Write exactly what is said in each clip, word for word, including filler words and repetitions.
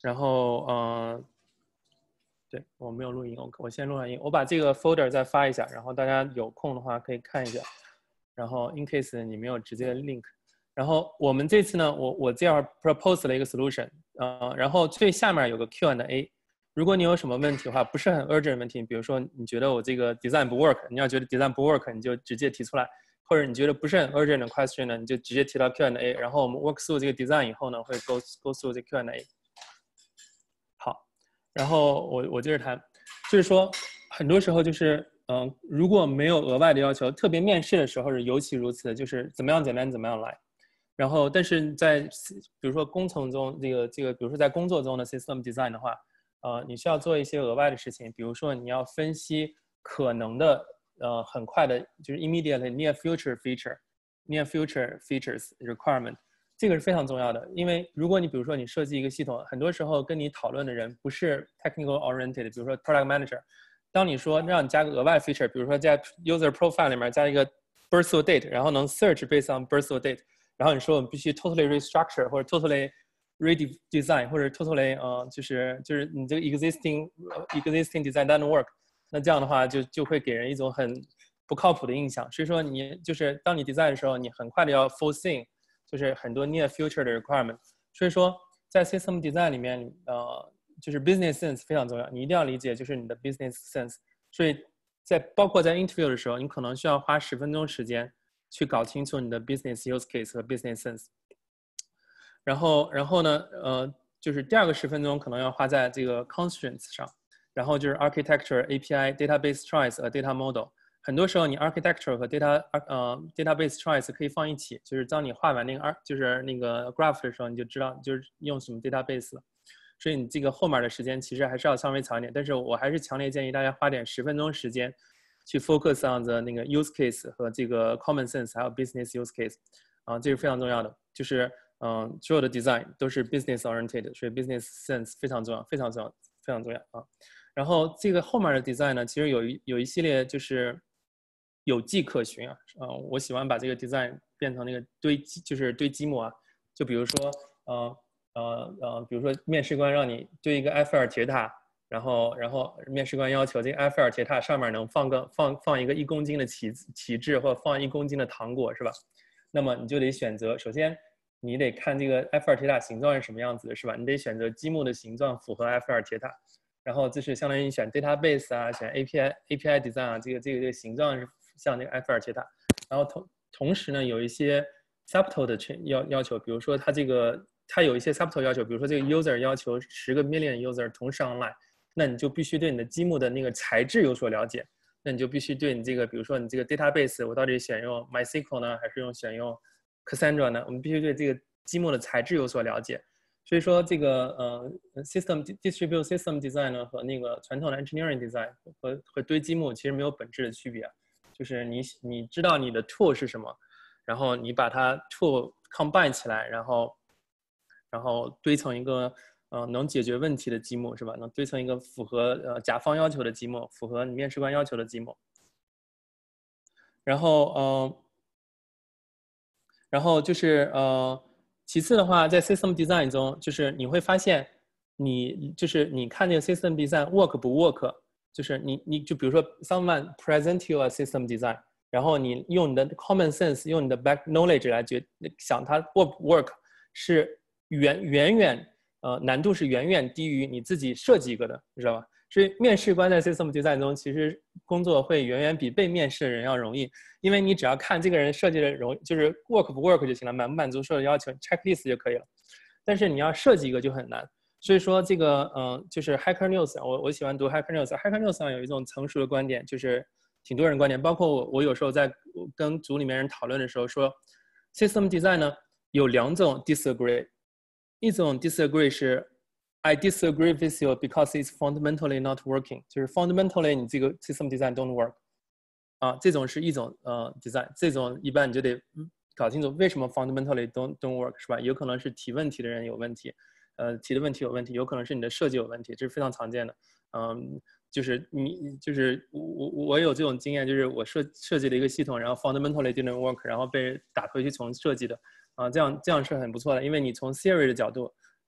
然后呃，对我没有录音，我我先录上音，我把这个 folder 再发一下，然后大家有空的话可以看一下。然后 in case 你没有直接 link， 然后我们这次呢，我我这样 propose 了一个 solution， 呃，然后最下面有个 Q and A， 如果你有什么问题的话，不是很 urgent 的问题，比如说你觉得我这个 design 不 work， 你要觉得 design 不 work， 你就直接提出来，或者你觉得不是很 urgent 的 question 呢，你就直接提到 Q and A， 然后我们 work through 这个 design 以后呢，会 go go through 这个 Q and A。好，然后我我接着谈，就是说很多时候就是。嗯、呃，如果没有额外的要求，特别面试的时候是尤其如此，就是怎么样简单怎么样来。然后，但是在比如说工程中，这个这个，比如说在工作中的 system design 的话，呃，你需要做一些额外的事情，比如说你要分析可能的呃很快的，就是 immediately near future feature，near future features requirement， 这个是非常重要的，因为如果你比如说你设计一个系统，很多时候跟你讨论的人不是 technical oriented， 比如说 product manager。当你说让你加个额外 feature， 比如说在 user profile 里面加一个 birth date， 然后能 search based on birth date， 然后你说我们必须 totally restructure 或者 totally redesign 或者 totally 呃就是就是你这个 existing existing design doesn't work， 那这样的话就就会给人一种很不靠谱的印象。所以说你就是当你 design 的时候，你很快的要 foresee 就是很多 near future 的 requirement。所以说在 system design 里面，呃。就是 business sense 非常重要，你一定要理解就是你的 business sense。所以在包括在 interview 的时候，你可能需要花十分钟时间去搞清楚你的 business use case 和 business sense。然后，然后呢，呃，就是第二个十分钟可能要花在这个 constraints 上，然后就是 architecture、A P I、database choice 和 data model。很多时候你 architecture 和 data 呃 database choice 可以放一起，就是当你画完那个就是那个 graph 的时候，你就知道就是用什么 database 了。所以你这个后面的时间其实还是要稍微长一点，但是我还是强烈建议大家花点十分钟时间去 focus on the 那个 use case 和这个 common sense 还有 business use case， 啊，这是非常重要的。就是嗯，所有的 design 都是 business oriented， 所以 business sense 非常重要，非常重要，非常重要啊。然后这个后面的 design 呢，其实有一有一系列就是有迹可循啊，呃，我喜欢把这个 design 变成那个堆积，就是堆积木啊，就比如说呃。呃呃，比如说面试官让你堆一个埃菲尔铁塔，然后然后面试官要求这个埃菲尔铁塔上面能放个放放一个一公斤的旗旗帜，或者放一公斤的糖果，是吧？那么你就得选择，首先你得看这个埃菲尔铁塔形状是什么样子的，是吧？你得选择积木的形状符合埃菲尔铁塔，然后这是相当于选 database 啊，选 A P I A P I design 啊，这个这个这个形状是像那个埃菲尔铁塔，然后同同时呢有一些 subtle 的要要求，比如说它这个。它有一些 subtle 要求，比如说这个 user 要求十个 million user 同时 online， 那你就必须对你的积木的那个材质有所了解。那你就必须对你这个，比如说你这个 database， 我到底选用 MySQL 呢，还是用选用 Cassandra 呢？我们必须对这个积木的材质有所了解。所以说这个呃 system distribute system design 呢和那个传统的 engineering design 和和堆积木其实没有本质的区别，就是你你知道你的 tool 是什么，然后你把它 tool combine 起来，然后。然后堆成一个呃能解决问题的积木，是吧？能堆成一个符合呃甲方要求的积木，符合你面试官要求的积木。然后呃，然后就是呃，其次的话，在 system design 中，就是你会发现你就是你看这个 system design work 不 work， 就是你你就比如说 someone present you a system design， 然后你用你的 common sense， 用你的 back knowledge 来决想它 work 不 work 是。远远远呃难度是远远低于你自己设计一个的，你知道吧？所以面试官在 system design 中，其实工作会远远比被面试的人要容易，因为你只要看这个人设计的容，就是 work 不 work 就行了，满不满足所有要求 ，checklist 就可以了。但是你要设计一个就很难。所以说这个嗯、呃，就是 Hacker News， 我我喜欢读 Hacker News，Hacker News 上有一种成熟的观点，就是挺多人观点，包括我，我有时候在跟组里面人讨论的时候说 ，system design 呢有两种 disagree。一种 disagree 是 I disagree with you because it's fundamentally not working， 就是 fundamentally 你这个 system design don't work， 啊，这种是一种呃 design， 这种一般你就得搞清楚为什么 fundamentally don't don't work， 是吧？有可能是提问题的人有问题，呃，提的问题有问题，有可能是你的设计有问题，这是非常常见的。嗯，就是你就是我我有这种经验，就是我设设计了一个系统，然后 fundamentally didn't work， 然后被打回去重设计的。啊，这样这样是很不错的，因为你从 theory 的角度，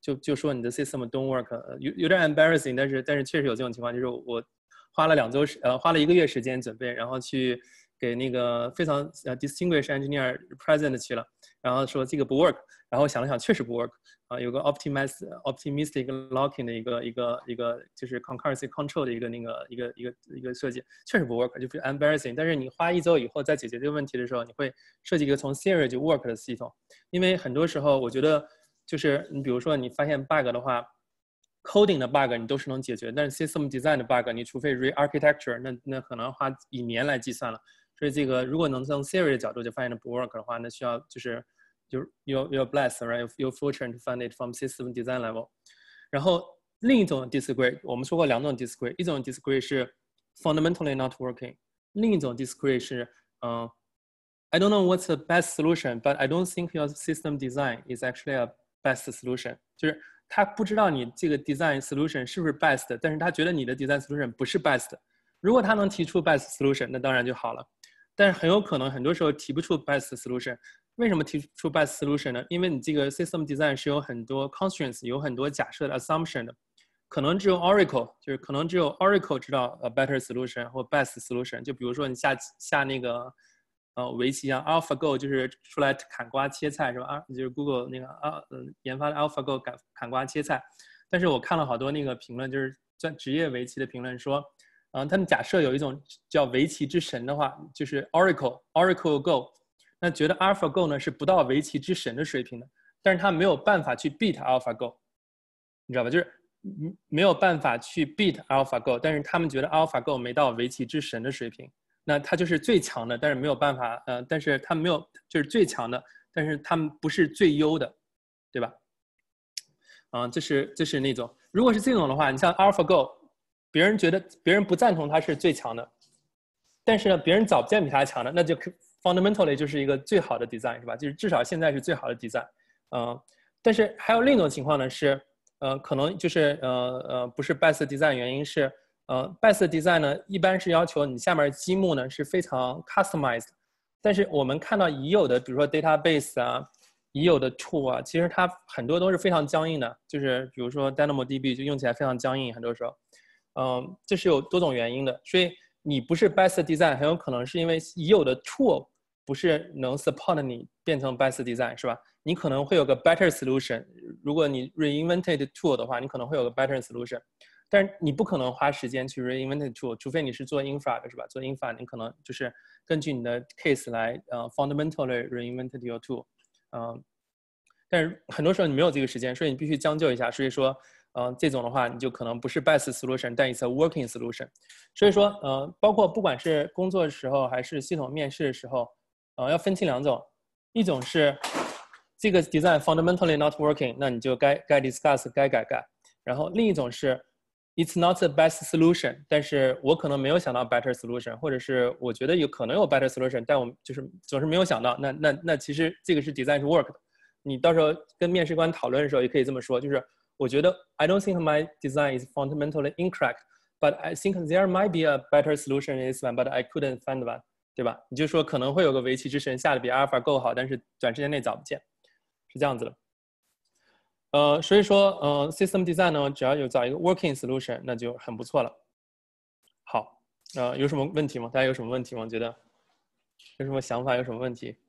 就就说你的 system don't work， 有有点 embarrassing， 但是但是确实有这种情况，就是我花了两周时呃花了一个月时间准备，然后去给那个非常呃 distinguished engineer present 去了，然后说这个不 work， 然后想了想确实不 work。啊，有个 optimistic optimistic locking 的一个一个一个就是 concurrency control 的一个那个一个一个一个设计，确实不 work， 就是 embarrassing。但是你花一周以后再解决这个问题的时候，你会设计一个从 theory 就 work 的系统。因为很多时候我觉得就是你比如说你发现 bug 的话 ，coding 的 bug 你都是能解决，但是 system design 的 bug 你除非 re-architecture， 那那可能花以年来计算了。所以这个如果能从 theory 的角度就发现的不 work 的话，那需要就是。You're, you're blessed, right? You're fortunate to find it from system design level. 然后另一种 disagree， 我们说过两种 disagree， 一种 disagree 是 fundamentally not working， 另一种 disagree 是，嗯、uh, ，I don't know what's the best solution, but I don't think your system design is actually a best solution。就是他不知道你这个 design solution 是不是 best， 但是他觉得你的 design solution 不是 best。如果他能提出 best solution， 那当然就好了。但是很有可能很多时候提不出 best solution。为什么提出 best solution 呢？因为你这个 system design 是有很多 constraints， 有很多假设的 assumption 的，可能只有 Oracle， 就是可能只有 Oracle 知道 a better solution 或 best solution。就比如说你下下那个呃围棋啊 ，AlphaGo 就是出来砍瓜切菜是吧？啊，就是 Google 那个啊呃研发的 AlphaGo 砍砍瓜切菜。但是我看了好多那个评论，就是在职业围棋的评论说，嗯、呃，他们假设有一种叫围棋之神的话，就是 Oracle Oracle Go。那觉得 AlphaGo 呢是不到围棋之神的水平的，但是他没有办法去 beat AlphaGo， 你知道吧？就是没有办法去 beat AlphaGo， 但是他们觉得 AlphaGo 没到围棋之神的水平，那他就是最强的，但是没有办法，呃，但是他没有就是最强的，但是他们不是最优的，对吧？啊、呃，这是这是那种，如果是这种的话，你像 AlphaGo， 别人觉得别人不赞同他是最强的，但是呢，别人找不见比他强的，那就。fundamentally 就是一个最好的 design 是吧？就是至少现在是最好的 design， 嗯、呃，但是还有另一种情况呢是，呃，可能就是呃呃不是 best design， 原因是呃 best design 呢一般是要求你下面积木呢是非常 customized， 但是我们看到已有的比如说 database 啊，已有的 tool 啊，其实它很多都是非常僵硬的，就是比如说 DynamoDB 就用起来非常僵硬，很多时候，嗯、呃，这是有多种原因的，所以。你不是 best design， 很有可能是因为已有的 tool 不是能 support 你变成 best design， 是吧？你可能会有个 better solution。如果你 reinvented tool 的话，你可能会有个 better solution， 但是你不可能花时间去 reinvented tool， 除非你是做 infra 的，是吧？做 infra 你可能就是根据你的 case 来呃 fundamentally reinvented your tool， 嗯、呃，但是很多时候你没有这个时间，所以你必须将就一下。所以说。呃，这种的话，你就可能不是 best solution， 但 it's a working solution。所以说，呃，包括不管是工作的时候，还是系统面试的时候，呃，要分清两种，一种是这个 design fundamentally not working， 那你就该该 discuss 该改改。然后另一种是 it's not the best solution， 但是我可能没有想到 better solution， 或者是我觉得有可能有 better solution， 但我就是总是没有想到。那那那其实这个是 design 是 work 的。你到时候跟面试官讨论的时候，也可以这么说，就是。我觉得 I don't think my design is fundamentally incorrect, but I think there might be a better solution in this one, but I couldn't find one， 对吧？你就说可能会有个围棋之神下的比 AlphaGo 好，但是短时间内找不见，是这样子的。呃，所以说，呃 ，system design 呢，只要有找一个 working solution， 那就很不错了。好，呃，有什么问题吗？大家有什么问题吗？觉得有什么想法？有什么问题？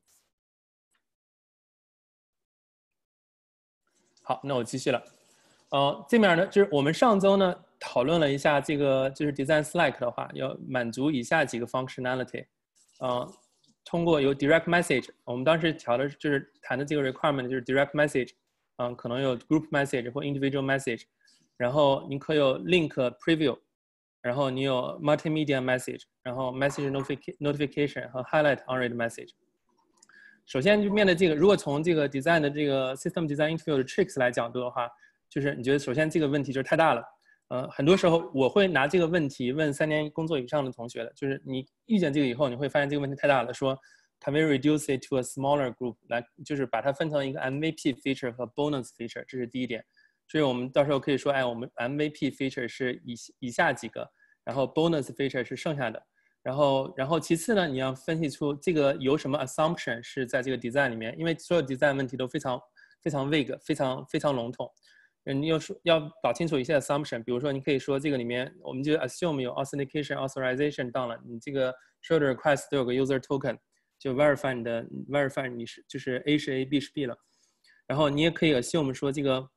好，那我继续了。呃，这面呢，就是我们上周呢讨论了一下这个，就是 design Slack 的话，要满足以下几个 functionality。呃，通过有 direct message， 我们当时调的就是谈的这个 requirement 就是 direct message， 嗯、呃，可能有 group message 或 individual message， 然后你可有 link preview， 然后你有 multimedia message， 然后 message notification 和 highlight unread message。首先就面对这个，如果从这个 design 的这个 system design interview 的 tricks 来角度的话。就是你觉得首先这个问题就是太大了，呃，很多时候我会拿这个问题问三年工作以上的同学的，就是你遇见这个以后，你会发现这个问题太大了，说 can we reduce it to a smaller group， 来就是把它分成一个 M V P feature 和 bonus feature， 这是第一点。所以我们到时候可以说，哎，我们 M V P feature 是以以下几个，然后 bonus feature 是剩下的，然后然后其次呢，你要分析出这个有什么 assumption 是在这个 design 里面，因为所有 design 问题都非常非常 vague， 非常非常笼统。 你要说要搞清楚一些 assumption， 比如说你可以说这个里面我们就 assume 有 authentication authorization done 了，你这个所有的 request 都有个 user token， 就 verify 你的 verify 你是就是 A 是 A B 是 B 了。然后你也可以 assume 说这个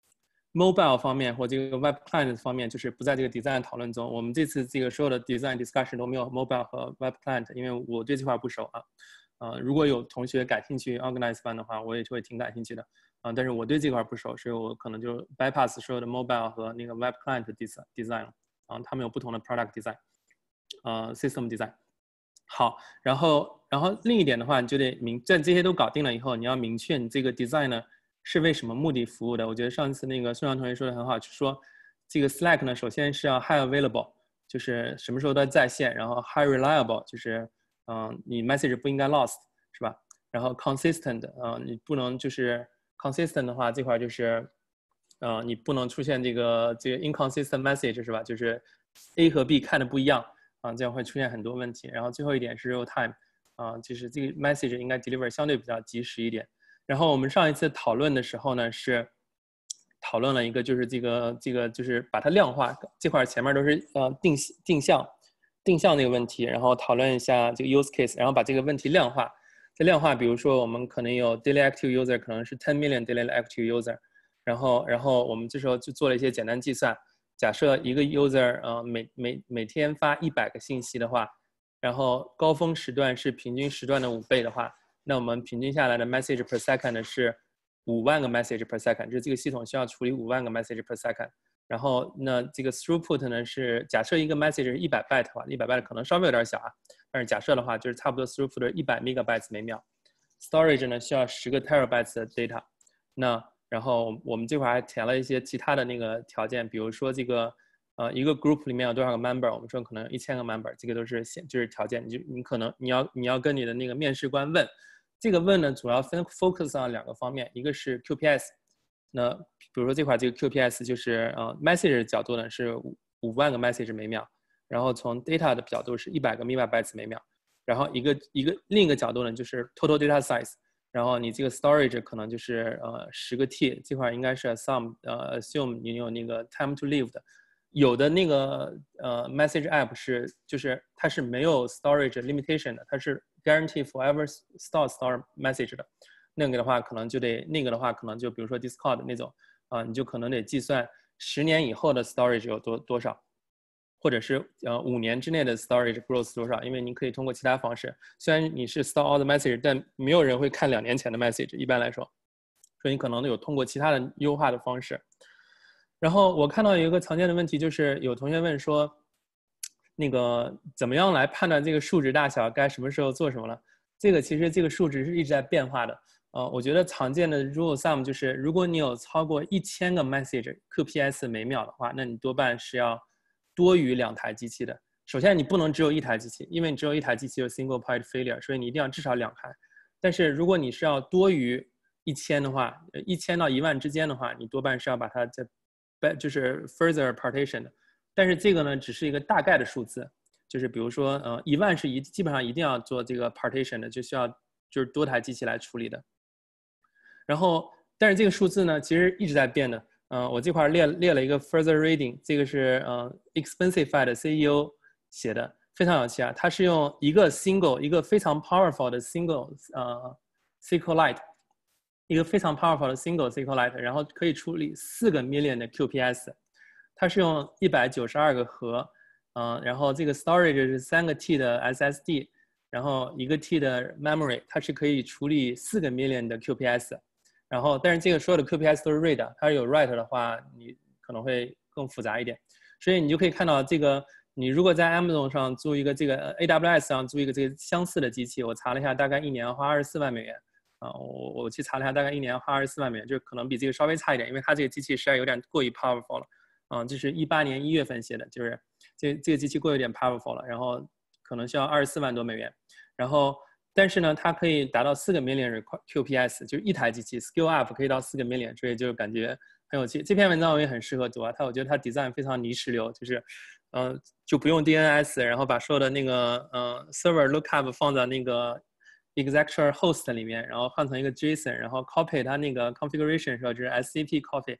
mobile 方面或这个 web client 方面就是不在这个 design 讨论中。我们这次这个所有的 design discussion 都没有 mobile 和 web client， 因为我对这块不熟啊。呃，如果有同学感兴趣 organize 班的话，我也会挺感兴趣的啊、呃。但是我对这块不熟，所以我可能就 bypass 所有的 mobile 和那个 web client design design 啊、呃，他们有不同的 product design， 呃 system design。好，然后然后另一点的话，你就得明在这些都搞定了以后，你要明确你这个 design 呢是为什么目的服务的。我觉得上次那个孙阳同学说的很好，就说这个 Slack 呢，首先是要 high available， 就是什么时候都在线，然后 high reliable， 就是嗯，你 message 不应该 lost， 是吧？然后 consistent， 嗯，你不能就是 consistent 的话，这块就是，呃，你不能出现这个这个 inconsistent message， 是吧？就是 A 和 B 看的不一样啊，这样会出现很多问题。然后最后一点是 real time， 啊，就是这个 message 应该 deliver 相对比较及时一点。然后我们上一次讨论的时候呢，是讨论了一个就是这个这个就是把它量化，这块前面都是呃定定向。定向那个问题，然后讨论一下这个 use case， 然后把这个问题量化。这量化，比如说我们可能有 daily active user， 可能是十 million daily active user， 然后然后我们这时候就做了一些简单计算。假设一个 user 呃每每每天发一百个信息的话，然后高峰时段是平均时段的五倍的话，那我们平均下来的 message per second 是五万个 message per second， 就是这个系统需要处理五万个 message per second。然后那这个 throughput 呢是假设一个 message 是一百 byte 的话，一百 byte 可能稍微有点小啊，但是假设的话就是差不多 throughput 一百 megabytes 每秒。storage 呢需要十个 terabytes 的 data。那然后我们这块还填了一些其他的那个条件，比如说这个呃一个 group 里面有多少个 member， 我们说可能一千个 member， 这个都是就是条件，你就你可能你要你要跟你的那个面试官问，这个问呢主要分 focus on 两个方面，一个是 Q P S。那比如说这块这个 Q P S 就是呃 message 角度呢是五万个 message 每秒，然后从 data 的角度是一百个 megabytes 每秒，然后一个一个另一个角度呢就是 total data size， 然后你这个 storage 可能就是呃十个 T， 这块应该是 assume 呃 assume 你有那个 time to live 的，有的那个呃 message app 是就是它是没有 storage limitation 的，它是 guarantee forever store store message 的。那个的话可能就得那个的话可能就比如说 Discord 那种啊、呃，你就可能得计算十年以后的 storage 有多多少，或者是呃五年之内的 storage growth 多少，因为你可以通过其他方式，虽然你是 store all the message， 但没有人会看两年前的 message， 一般来说，所以你可能有通过其他的优化的方式。然后我看到有一个常见的问题，就是有同学问说，那个怎么样来判断这个数值大小，该什么时候做什么了？这个其实这个数值是一直在变化的。呃，我觉得常见的 rule of thumb 就是，如果你有超过一千个 message Q P S 每秒的话，那你多半是要多于两台机器的。首先，你不能只有一台机器，因为你只有一台机器有 single point failure， 所以你一定要至少两台。但是如果你是要多于一千的话，一千到一万之间的话，你多半是要把它在就是 further partition 的。但是这个呢，只是一个大概的数字，就是比如说，呃，一万是一基本上一定要做这个 partition 的，就需要就是多台机器来处理的。然后，但是这个数字呢，其实一直在变的。嗯、呃，我这块列列了一个 further reading， 这个是呃 Expensify 的 C E O 写的，非常有趣啊。它是用一个 single 一个非常 powerful 的 single 呃 SQLite， 一个非常 powerful 的 single SQLite， 然后可以处理四个 million 的 Q P S。它是用一百九十二个核，嗯、呃，然后这个 storage 是三个 T 的 S S D， 然后一个 T 的 memory， 它是可以处理四个 million 的 Q P S。然后，但是这个所有的 Q P S 都是 read， 它有 write 的话，你可能会更复杂一点。所以你就可以看到这个，你如果在 Amazon 上租一个这个 A W S 上租一个这个相似的机器，我查了一下，大概一年要花二十四万美元。啊，我我去查了一下，大概一年要花二十四万美元，就可能比这个稍微差一点，因为它这个机器实在有点过于 powerful 了。啊，这是一八年一月份写的，就是这这个机器过有点 powerful 了，然后可能需要二十四万多美元。然后，但是呢，它可以达到四个 million Q P S， 就是一台机器 scale up 可以到四个 million， 所以就感觉很有趣。这篇文章我也很适合读啊，它我觉得它 design 非常泥石流，就是，嗯、呃，就不用 D N S， 然后把所有的那个呃 server lookup 放在那个 executor host 里面，然后换成一个 JSON， 然后 copy 它那个 configuration 时候就是 S C P copy。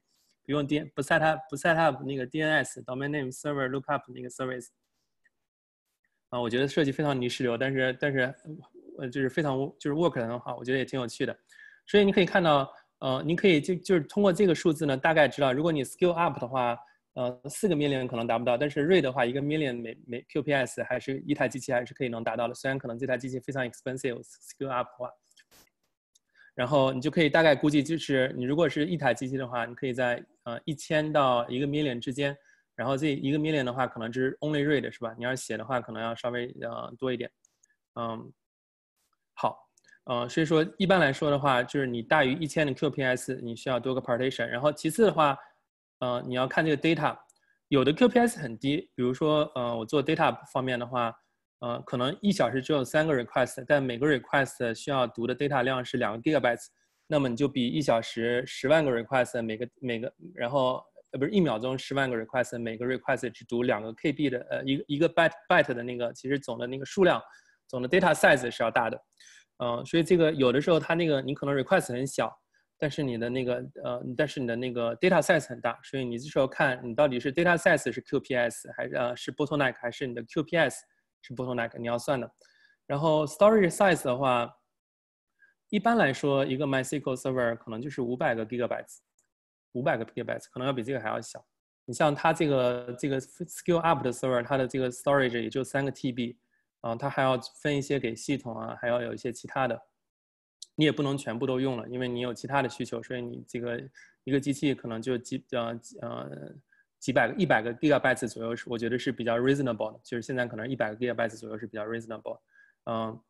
不用 D 不 set up 不 set up 那个 D N S domain name server lookup 那个 service 啊，我觉得设计非常泥石流，但是但是呃就是非常就是 work 得很好，我觉得也挺有趣的。所以你可以看到，呃，你可以就就是通过这个数字呢，大概知道，如果你 scale up 的话，呃，四个 million 可能达不到，但是 RAID 的话，一个 million 每每 Q P S 还是一台机器还是可以能达到的，虽然可能这台机器非常 expensive scale up 的话。然后你就可以大概估计，就是你如果是一台机器的话，你可以在呃一千到一个 million 之间，然后这一个 million 的话，可能就是 only RAID 是吧？你要写的话，可能要稍微呃多一点。嗯，好，呃，所以说一般来说的话，就是你大于一千的 Q P S， 你需要多个 partition。然后其次的话，呃，你要看这个 data， 有的 Q P S 很低，比如说呃我做 data 方面的话。呃，可能一小时只有三个 request， 但每个 request 需要读的 data 量是两个 gigabytes， 那么你就比一小时十万个 request， 每个每个，然后呃不是一秒钟十万个 request， 每个 request 只读两个 K B 的，呃一个一个 byte byte 的那个，其实总的那个数量，总的 data size 是要大的，嗯、呃，所以这个有的时候它那个你可能 request 很小，但是你的那个呃，但是你的那个 data size 很大，所以你这时候看你到底是 data size 是 Q P S 还是呃是 bottleneck 还是你的 Q P S。是 bottleneck 你要算的，然后 storage size 的话，一般来说一个 MySQL server 可能就是五百个 gigabytes， 五百个 gigabytes 可能要比这个还要小。你像它这个这个 scale up 的 server， 它的这个 storage 也就三个 T B， 啊、呃，它还要分一些给系统啊，还要有一些其他的，你也不能全部都用了，因为你有其他的需求，所以你这个一个机器可能就几呃呃。几百个、一百个 gigabytes 左右是，我觉得是比较 reasonable 的，就是现在可能一百个 gigabytes 左右是比较 reasonable。嗯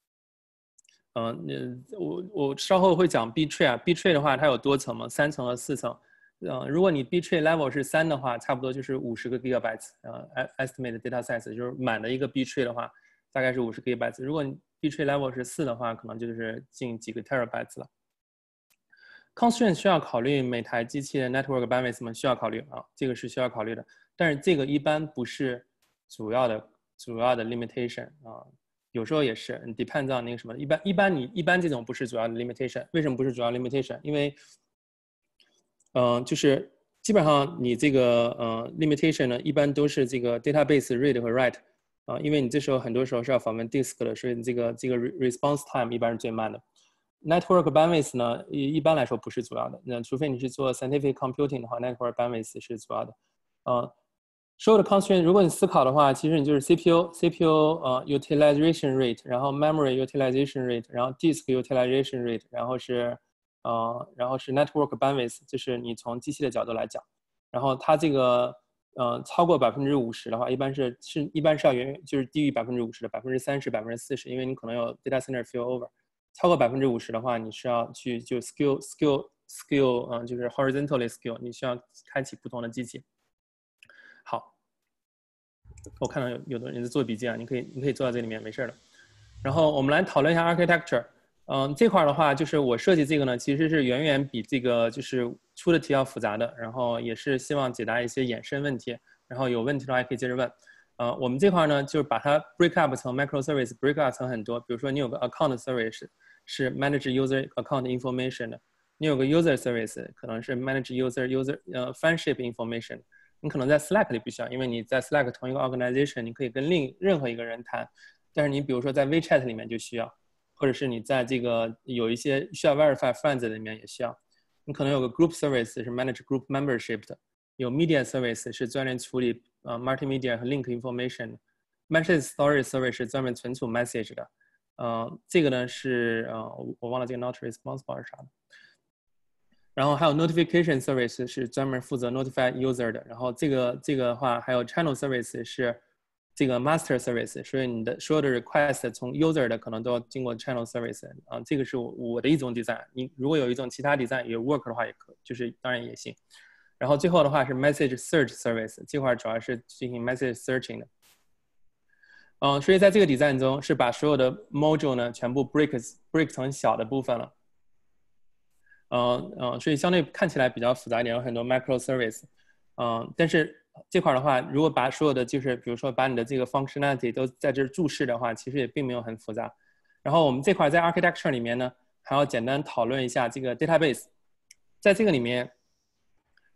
嗯，我我稍后会讲 B tree 啊 ，B tree 的话它有多层嘛，三层和四层。嗯，如果你 B tree level 是三的话，差不多就是五十个 gigabytes， 呃 estimate data size 就是满的一个 B tree 的话，大概是五十 gigabytes。如果你 B tree level 是四的话，可能就是近几个 terabytes 了。Constraint 需要考虑每台机器的 network bandwidth 吗？需要考虑啊，这个是需要考虑的。但是这个一般不是主要的主要的 limitation 啊，有时候也是 depends on 那个什么。一般一般你一般这种不是主要的 limitation， 为什么不是主要 limitation？ 因为，嗯、呃，就是基本上你这个呃 limitation 呢，一般都是这个 database read 和 write 啊，因为你这时候很多时候是要访问 disk 的，所以你这个这个 response time 一般是最慢的。Network bandwidth 呢，一般来说不是主要的。那除非你是做 scientific computing 的话 ，network bandwidth 是主要的。呃，所有的 constraint， 如果你思考的话，其实你就是 C P U，C P U 呃 utilization rate， 然后 memory utilization rate， 然后 disk utilization rate， 然后是呃，然后是 network bandwidth， 就是你从机器的角度来讲。然后它这个呃超过百分之五十的话，一般是是一般是要远就是低于百分之五十的，百分之三十、百分之四十，因为你可能有 data center failover。超过百分之五十的话，你是要去就 skill skill skill， 嗯，就是 horizontally skill， 你需要开启不同的机器。好，我看到有有的人在做笔记啊，你可以你可以坐在这里面没事的。然后我们来讨论一下 architecture， 嗯，这块的话就是我设计这个呢，其实是远远比这个就是出的题要复杂的，然后也是希望解答一些衍生问题，然后有问题的话可以接着问。呃，我们这块呢，就是把它 break up 成 microservice，break up 成很多。比如说，你有个 account service 是 manage user account information 的，你有个 user service 可能是 manage user user 呃 friendship information。你可能在 Slack 里不需要，因为你在 Slack 同一个 organization， 你可以跟另任何一个人谈。但是你比如说在 WeChat 里面就需要，或者是你在这个有一些需要 verify friends 里面也需要。你可能有个 group service 是 manage group membership 的，有 media service 是专门处理呃 multimedia 和 link information。message storage service 是专门存储 message 的。呃，这个呢是呃我忘了这个 not responsible 是啥的。然后还有 notification service 是专门负责 notify user 的。然后这个这个的话还有 channel service 是这个 master service， 所以你的所有的 request 从 user 的可能都要经过 channel service 啊、呃，这个是我我的一种 design。你如果有一种其他 design 也 work 的话，也可就是当然也行。然后最后的话是 message search service， 这块主要是进行 message searching 的。嗯、呃，所以在这个 design 中是把所有的 module 呢全部 break break 成小的部分了。嗯嗯，所以相对看起来比较复杂一点，有很多 microservice， 嗯，但是这块的话，如果把所有的就是比如说把你的这个 functionality 都在这注释的话，其实也并没有很复杂。然后我们这块在 architecture 里面呢，还要简单讨论一下这个 database， 在这个里面，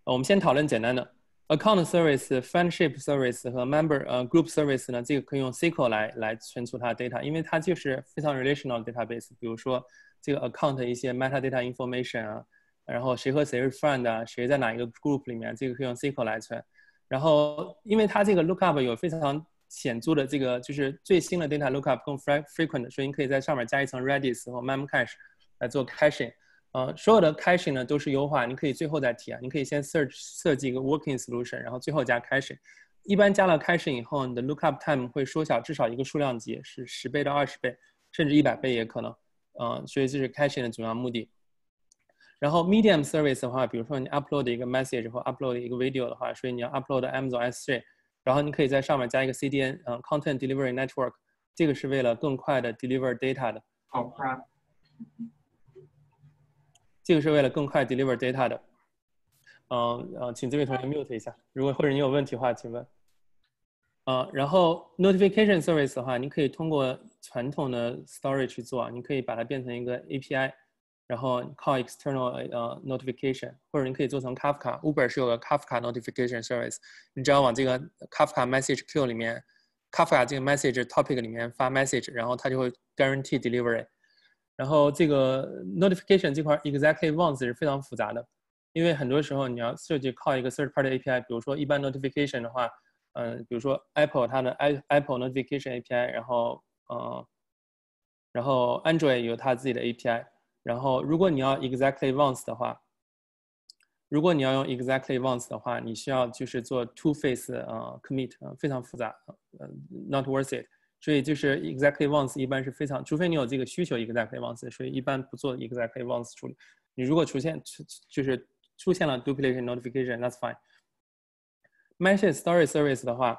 呃，我们先讨论简单的 account service、friendship service 和 member 呃 group service 呢，这个可以用 S Q L 来来存储它的 data， 因为它就是非常 relational database。比如说这个 account 一些 metadata information 啊，然后谁和谁是 friend 啊，谁在哪一个 group 里面，这个可以用 S Q L 来存。然后因为它这个 lookup 有非常显著的这个就是最新的 data lookup 更 frequent， 所以你可以在上面加一层 Redis 或 Memcache 来做 caching。呃，所有的 caching 呢都是优化，你可以最后再提啊，你可以先 search 设计一个 working solution， 然后最后加 caching。一般加了 caching 以后，你的 lookup time 会缩小至少一个数量级，是十倍到二十倍，甚至一百倍也可能。呃，所以这是 caching 的主要目的。然后 medium service 的话，比如说你 upload 一个 message 或 upload 一个 video 的话，所以你要 upload Amazon S 三， 然后你可以在上面加一个 C D N， 呃 content delivery network， 这个是为了更快的 deliver data 的。 好快。 这个是为了更快 deliver data 的。呃呃，请这位同学 mute 一下，如果或者你有问题的话，请问。呃，然后 notification service 的话，你可以通过传统的 storage 去做，你可以把它变成一个 A P I。然后 call external 呃 notification， 或者你可以做成 Kafka。Uber 是有个 Kafka notification service， 你只要往这个 Kafka message queue 里面 ，Kafka 这个 message topic 里面发 message， 然后它就会 guarantee delivery。然后这个 notification 这块 exactly once 是非常复杂的，因为很多时候你要设计靠一个 third party A P I， 比如说一般 notification 的话，嗯、呃，比如说 Apple 它的 Apple notification A P I， 然后呃，然后 Android 有它自己的 A P I。然后，如果你要 exactly once 的话，如果你要用 exactly once 的话，你需要就是做 two phase 呃 commit， 呃非常复杂，呃 not worth it。所以就是 exactly once 一般是非常，除非你有这个需求 exactly once， 所以一般不做 exactly once 处理。你如果出现就是出现了 duplicate notification， that's fine。Message story service 的话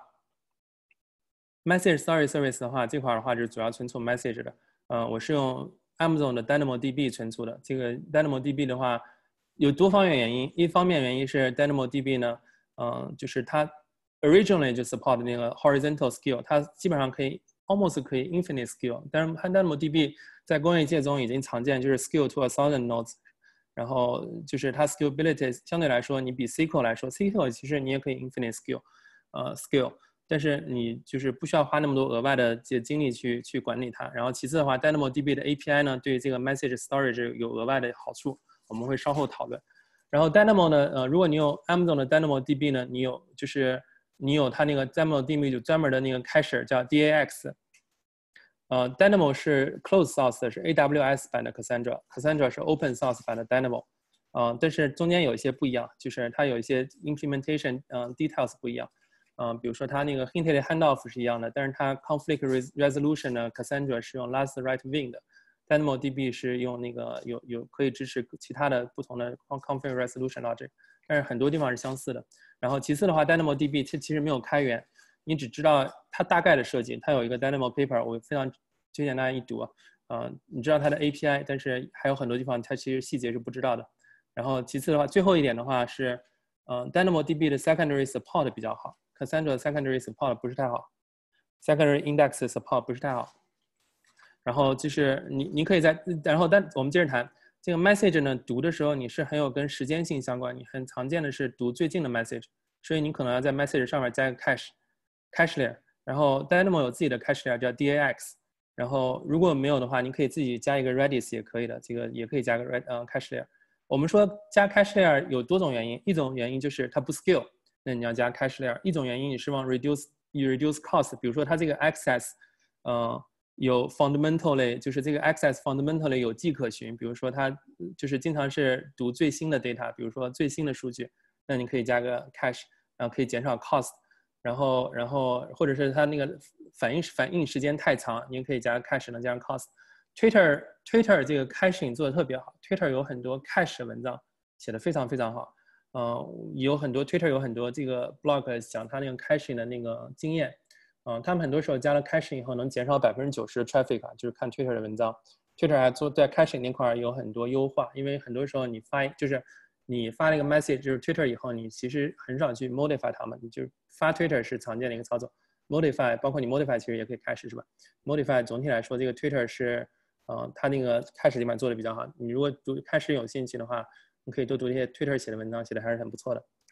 ，message story service 的话，这块的话就是主要存储 message 的。呃，我是用 Amazon 的 DynamoDB 存储的。这个 DynamoDB 的话，有多方面原因。一方面原因是 DynamoDB 呢，嗯、呃，就是它 originally 就 support 那个 horizontal scale， 它基本上可以 almost 可以 infinite scale。但是 DynamoDB 在工业界中已经常见，就是 scale to a thousand nodes。然后就是它 scalability 相对来说，你比 S Q L 来说 ，S Q L 其实你也可以 infinite scale， 呃 scale。但是你就是不需要花那么多额外的这精力去去管理它。然后其次的话 ，DynamoDB 的 A P I 呢，对这个 message storage 有额外的好处，我们会稍后讨论。然后 Dynamo 呢，呃，如果你用 Amazon 的 DynamoDB 呢，你有就是你有它那个 DynamoDB 就专门的那个 cache 叫 D A X。呃 ，Dynamo 是 closed source 的，是 A W S 版的 Cassandra，Cassandra 是 open source 版的 Dynamo。呃，但是中间有一些不一样，就是它有一些 implementation 嗯、呃、details 不一样。嗯、呃，比如说它那个 hinted handoff 是一样的，但是它 conflict resolution 呢 ，Cassandra 是用 last right win 的 ，DynamoDB 是用那个有有可以支持其他的不同的 conflict resolution logic， 但是很多地方是相似的。然后其次的话 ，DynamoDB 其其实没有开源，你只知道它大概的设计。它有一个 Dynamo paper， 我非常推荐大家一读啊。呃，你知道它的 A P I， 但是还有很多地方它其实细节是不知道的。然后其次的话，最后一点的话是，呃 ，DynamoDB 的 secondary support 比较好。Cassandra secondary support 不是太好 ，secondary index support 不是太好。然后就是你你可以在，然后但我们接着谈这个 message 呢，读的时候你是很有跟时间性相关，你很常见的是读最近的 message， 所以你可能要在 message 上面加一个 cache cache layer。然后 Dynamo 有自己的 cache layer 叫 D A X， 然后如果没有的话，你可以自己加一个 Redis 也可以的，这个也可以加个 red 呃 cache layer。我们说加 cache layer 有多种原因，一种原因就是它不 scale。那你要加 cache layer， 一种原因你是往 reduce you reduce cost， 比如说它这个 access， 呃，有 fundamentally， 就是这个 access fundamentally 有迹可循，比如说它就是经常是读最新的 data， 比如说最新的数据，那你可以加个 cache， 然后可以减少 cost， 然后然后或者是它那个反应反应时间太长，你也可以加个 cache 能降 cost。Twitter Twitter 这个 caching 做的特别好 ，Twitter 有很多 cache 文章写的非常非常好。呃，有很多 Twitter 有很多这个 blog 讲它那个 caching 的那个经验，呃，他们很多时候加了 caching 以后能减少百分之九十的 traffic 啊，就是看 Twitter 的文章。Twitter 还做在 caching 那块有很多优化，因为很多时候你发就是你发了一个 message 就是 Twitter 以后，你其实很少去 modify 它们，你就发 Twitter 是常见的一个操作。modify 包括你 modify 其实也可以 cache 是吧 ？modify 总体来说这个 Twitter 是呃它那个 cache 里面做的比较好。你如果读 cache 有兴趣的话，你可以多读一些 Twitter 写的文章，写的还是很不错的。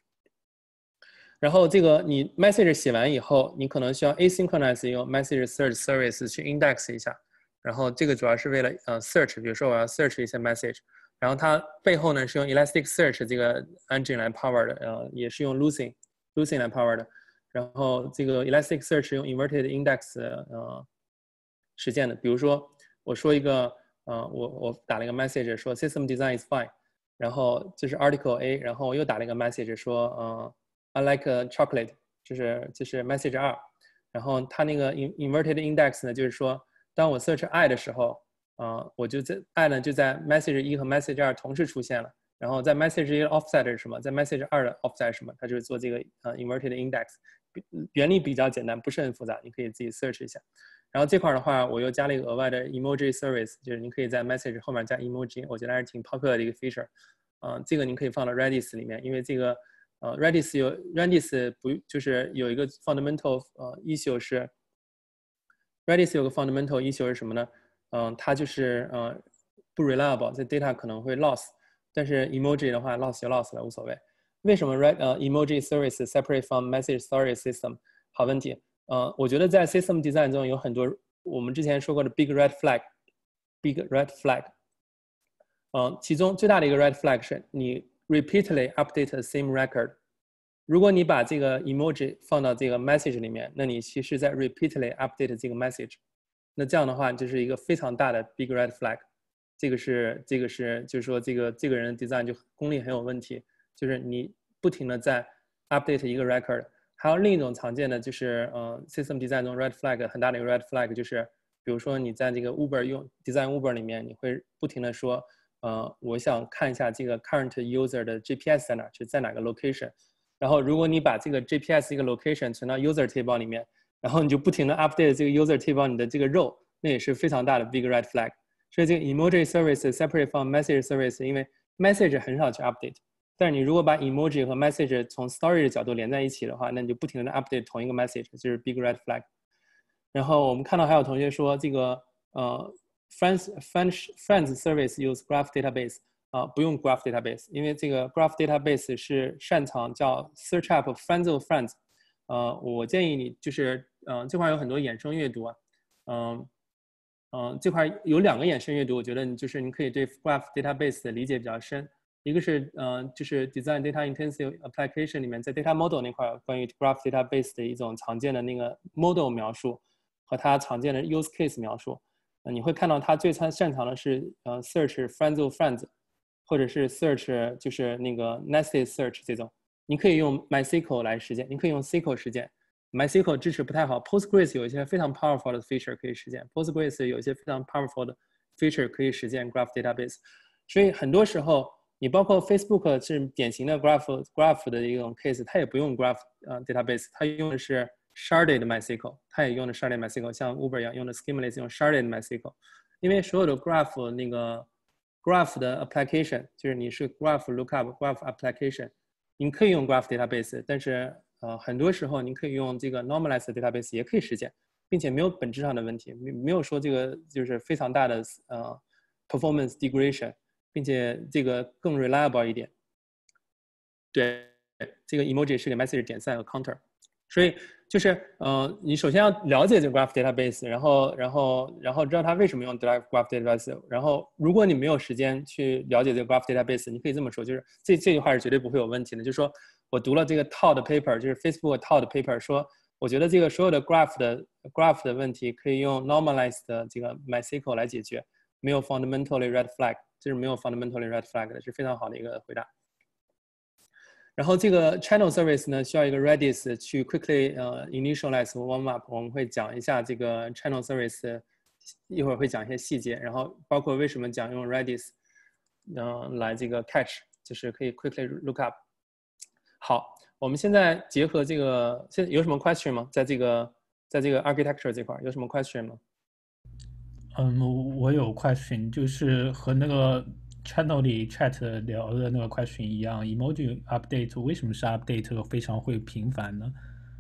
然后这个你 message 写完以后，你可能需要 asynchronous 用 message search service 去 index 一下，然后这个主要是为了呃 search， 比如说我要 search 一些 message， 然后它背后呢是用 Elasticsearch 这个 engine 来 power 的，呃也是用 Lucene Lucene 来 power 的，然后这个 Elasticsearch 用 inverted index 呃实现的，比如说我说一个呃我我打了一个 message 说 system design is fine， 然后这是 article A， 然后我又打了一个 message 说呃 I like chocolate， 就是就是 message 二，然后它那个 inverted index 呢，就是说当我 search I 的时候，呃，我就在 I 呢就在 message 一和 message 二同时出现了，然后在 message 一的 offset 是什么，在 message 二的 offset 是什么，它就是做这个呃 inverted index， 原理比较简单，不是很复杂，你可以自己 search 一下。然后这块的话，我又加了一个额外的 emoji service， 就是你可以在 message 后面加 emoji， 我觉得还是挺 popular 的一个 feature。呃，这个您可以放到 Redis 里面，因为这个呃 Redis 有 Redis 不就是有一个 fundamental 呃 issue 是 Redis 有个 fundamental issue 是什么呢？嗯、呃，它就是呃不 reliable， 这 data 可能会 loss， 但是 emoji 的话 loss 就 loss 了，无所谓。为什么 Red 呃 emoji service separate from message storage system？ 好问题。呃，我觉得在 system design 中有很多我们之前说过的 big red flag，big red flag。呃，其中最大的一个 red flag 是你 repeatedly update the same record。如果你把这个 emoji 放到这个 message 里面，那你其实在 repeatedly update 这个 message， 那这样的话就是一个非常大的 big red flag。这个是这个是就是说这个这个人的 design 就功力很有问题，就是你不停的在 update 一个 record。还有另一种常见的就是呃 system design 中 red flag 很大的一个 red flag 就是，比如说你在这个 Uber 用 design Uber 里面，你会不停的说，呃，我想看一下这个 current user 的 G P S 在哪，就在哪个 location。然后如果你把这个 G P S 一个 location 存到 user table 里面，然后你就不停的 update 这个 user table 你的这个 row， 那也是非常大的 big red flag。所以这个 emoji service separate from message service， 因为 message 很少去 update。但是你如果把 emoji 和 message 从 story 的角度连在一起的话，那你就不停的 update 同一个 message， 就是 big red flag。然后我们看到还有同学说这个呃 friends friends friends service use graph database 啊、呃，不用 graph database， 因为这个 graph database 是擅长叫 search up friends of friends。呃，我建议你就是呃这块有很多衍生阅读啊，嗯、呃、嗯、呃、这块有两个衍生阅读，我觉得你就是你可以对 graph database 的理解比较深。一个是呃，就是 design data intensive application 里面，在 data model 那块关于 graph database 的一种常见的那个 model 描述和它常见的 use case 描述。呃、你会看到它最擅长的是呃 search friends of friends， 或者是 search 就是那个 nested search 这种。你可以用 MySQL 来实现，你可以用 S Q L 实现。MySQL 支持不太好 ，Postgres 有一些非常 powerful 的 feature 可以实现 ，Postgres 有一些非常 powerful 的 feature 可以实现 graph database。所以很多时候，你包括 Facebook 是典型的 graph graph 的一种 case， 它也不用 graph 呃 database， 它用的是 sharded MySQL， 它也用的 sharded MySQL， 像 Uber 一样用的 Schemaless 用 sharded MySQL。因为所有的 graph 那个 graph 的 application， 就是你是 graph lookup graph application， 你可以用 graph database， 但是呃很多时候你可以用这个 normalized database 也可以实现，并且没有本质上的问题，没没有说这个就是非常大的呃 performance degradation。并且这个更 reliable 一点。对，这个 emoji 是给 message 点赞和 counter。所以就是呃，你首先要了解这个 graph database， 然后然后然后知道它为什么用 graph database。然后如果你没有时间去了解这个 graph database， 你可以这么说，就是这这句话是绝对不会有问题的。就是说我读了这个 Todd paper， 就是 Facebook Todd paper， 说我觉得这个所有的 graph 的 graph 的问题可以用 normalized 的这个 MySQL 来解决，没有 fundamentally red flag。这是没有 fundamentally red flag 的，是非常好的一个回答。然后这个 channel service 呢，需要一个 Redis 去 quickly 呃 initialize warm up。我们会讲一下这个 channel service， 一会儿会讲一些细节，然后包括为什么讲用 Redis， 嗯、呃、来这个 catch， 就是可以 quickly look up。好，我们现在结合这个，现在有什么 question 吗？在这个在这个 architecture 这块有什么 question 吗？ 嗯，我有 question，就是和那个 channel 里 chat 聊的那个 question 一样 ，emoji update 为什么是 update 非常会频繁呢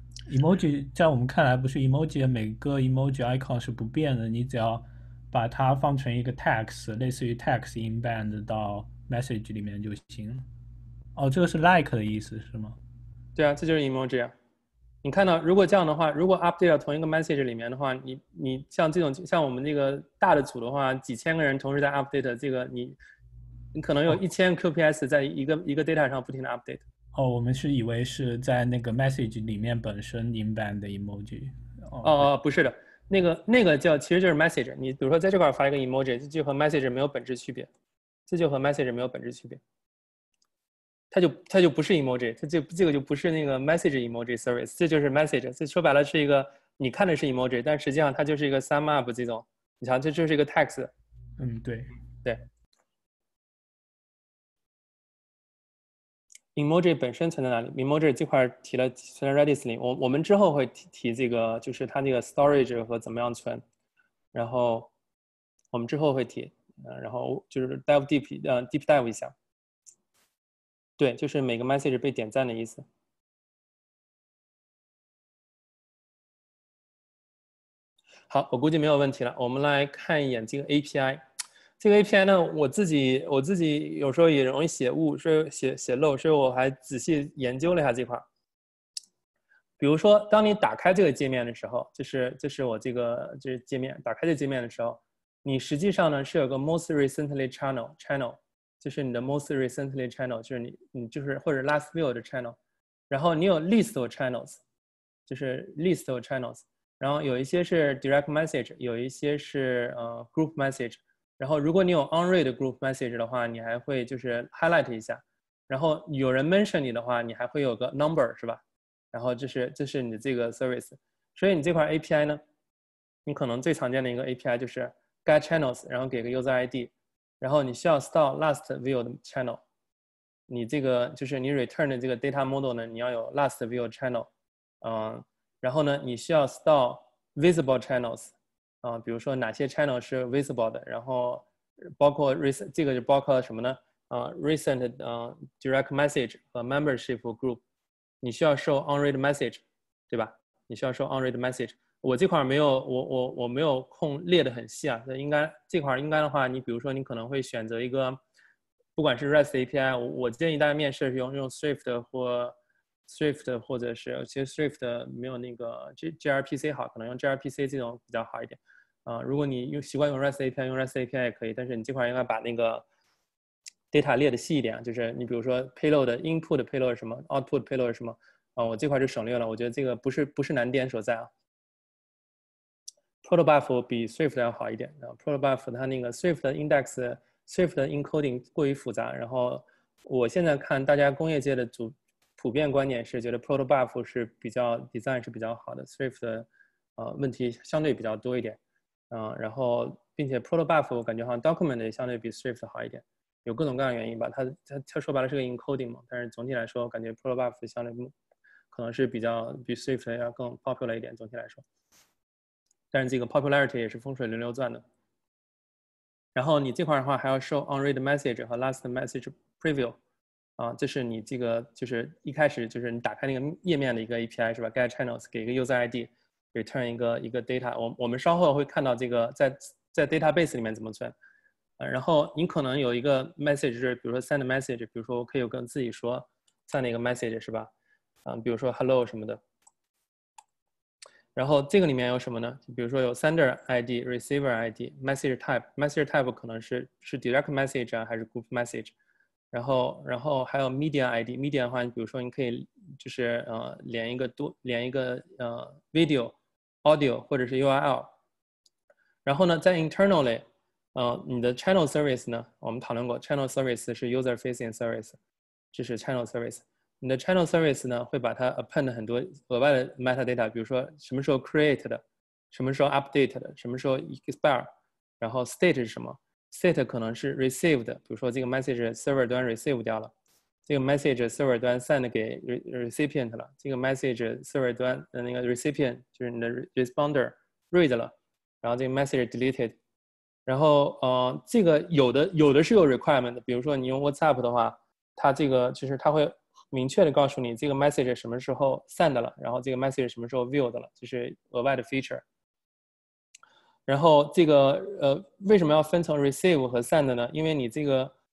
？emoji 在我们看来不是 emoji 的每个 emoji icon 是不变的，你只要把它放成一个 text， 类似于 text inband 到 message 里面就行了。哦，这个是 like 的意思是吗？ 对啊，这就是 emoji 啊。你看到，如果这样的话，如果 update 到同一个 message 里面的话，你你像这种像我们这个大的组的话，几千个人同时在 update， 这个你你可能有一千 Q P S 在一个一个 data 上不停的 update。 哦，我们是以为是在那个 message 里面本身 embed 的 emoji。 哦哦，不是的，那个那个叫其实就是 message。你比如说在这块发一个 emoji，这就和 message 没有本质区别，这就和 message 没有本质区别。它就它就不是 emoji， 它就这个就不是那个 message emoji service， 这就是 message。这说白了是一个你看的是 emoji， 但实际上它就是一个 sum up 这种。你瞧，这就是一个 text。 嗯，对对。emoji 本身存在哪里 ？emoji 这块提了存在 Redis 里，我我们之后会提提这个，就是它那个 storage 和怎么样存，然后我们之后会提，呃，然后就是 dive deep 呃 deep dive 一下。对，就是每个 message 被点赞的意思。好，我估计没有问题了。我们来看一眼这个 A P I。这个 A P I 呢，我自己我自己有时候也容易写误，所以写写漏，所以我还仔细研究了一下这块。比如说，当你打开这个界面的时候，就是这是我这个这是界面，打开这个界面的时候，你实际上呢是有个 most recently channel channel， 就是你的 most recently channel， 就是你你就是或者 last view 的 channel， 然后你有 list of channels， 就是 list of channels， 然后有一些是 direct message， 有一些是呃 group message， 然后如果你有 unread group message 的话，你还会就是 highlight 一下，然后有人 mention 你的话，你还会有个 number 是吧？然后这是这是你的这个 service， 所以你这块 A P I 呢，你可能最常见的一个 A P I 就是 get channels， 然后给个 user I D， 然后你需要 store last view 的 channel， 你这个就是你 return 的这个 data model 呢，你要有 last view channel， 嗯、呃，然后呢，你需要 store visible channels， 啊、呃，比如说哪些 channel 是 visible 的，然后包括 recent 这个就包括什么呢？啊、呃、，recent 呃 direct message 和 membership group。你需要收 unread message， 对吧？你需要收 unread message。我这块没有，我我我没有空列得很细啊。那应该这块应该的话，你比如说你可能会选择一个，不管是 REST A P I， 我, 我建议大家面试用用 Swift 或 Swift 或者是其实 Swift 没有那个 G gRPC 好，可能用 gRPC 这种比较好一点。啊、呃，如果你用习惯用 REST A P I， 用 REST A P I 也可以，但是你这块应该把那个 data 列的细一点，就是你比如说 payload input payload 是什么 ，output payload 是什么啊、呃？我这块就省略了，我觉得这个不是不是难点所在啊。Protobuf 比 Swift 要好一点啊 ，Protobuf 它那个 Swift 的 index Swift 的 encoding 过于复杂，然后我现在看大家工业界的主普遍观点是觉得 Protobuf 是比较 design 是比较好的 ，Swift 的呃问题相对比较多一点，嗯、呃，然后并且 Protobuf 我感觉好像 document 也相对比 Swift 好一点。有各种各样的原因吧，它它它说白了是个 encoding 嘛，但是总体来说，我感觉 Protobuf 相对可能是比较比 Swift 要更 popular 一点，总体来说。但是这个 popularity 也是风水轮流转的。然后你这块的话还要收 unread message 和 last message preview， 啊，这是你这个就是一开始就是你打开那个页面的一个 A P I 是吧 ？get channels 给一个 user I D，return 一个一个 data。我我们稍后会看到这个在在 database 里面怎么存。呃，然后你可能有一个 message 是，比如说 send message， 比如说我可以有跟自己说 send 一个 message 是吧？嗯，比如说 hello 什么的。然后这个里面有什么呢？比如说有 sender I D、receiver I D、message type，message type 可能是是 direct message 啊，还是 group message。然后然后还有 media I D，media 的话，比如说你可以就是呃连一个多连一个呃 video、audio 或者是 U R L。然后呢，在 internally。呃，你的 channel service 呢？我们讨论过 ，channel service 是 user facing service， 这是 channel service。你的 channel service 呢，会把它 append 很多额外的 metadata， 比如说什么时候 create 的，什么时候 update 的，什么时候 expire， 然后 state 是什么 ？state 可能是 received， 比如说这个 message server 端 receive 掉了，这个 message server 端 send 给 recipient 了，这个 message server 端的那个 recipient 就是你的 responder read 了，然后这个 message deleted。然后呃，这个有的有的是有 requirement 的，比如说你用 WhatsApp 的话，它这个就是它会明确的告诉你这个 message 什么时候 send 了，然后这个 message 什么时候 view 的了，这是额外的 feature。然后这个呃为什么要分成 receive 和 send 呢？因为你这个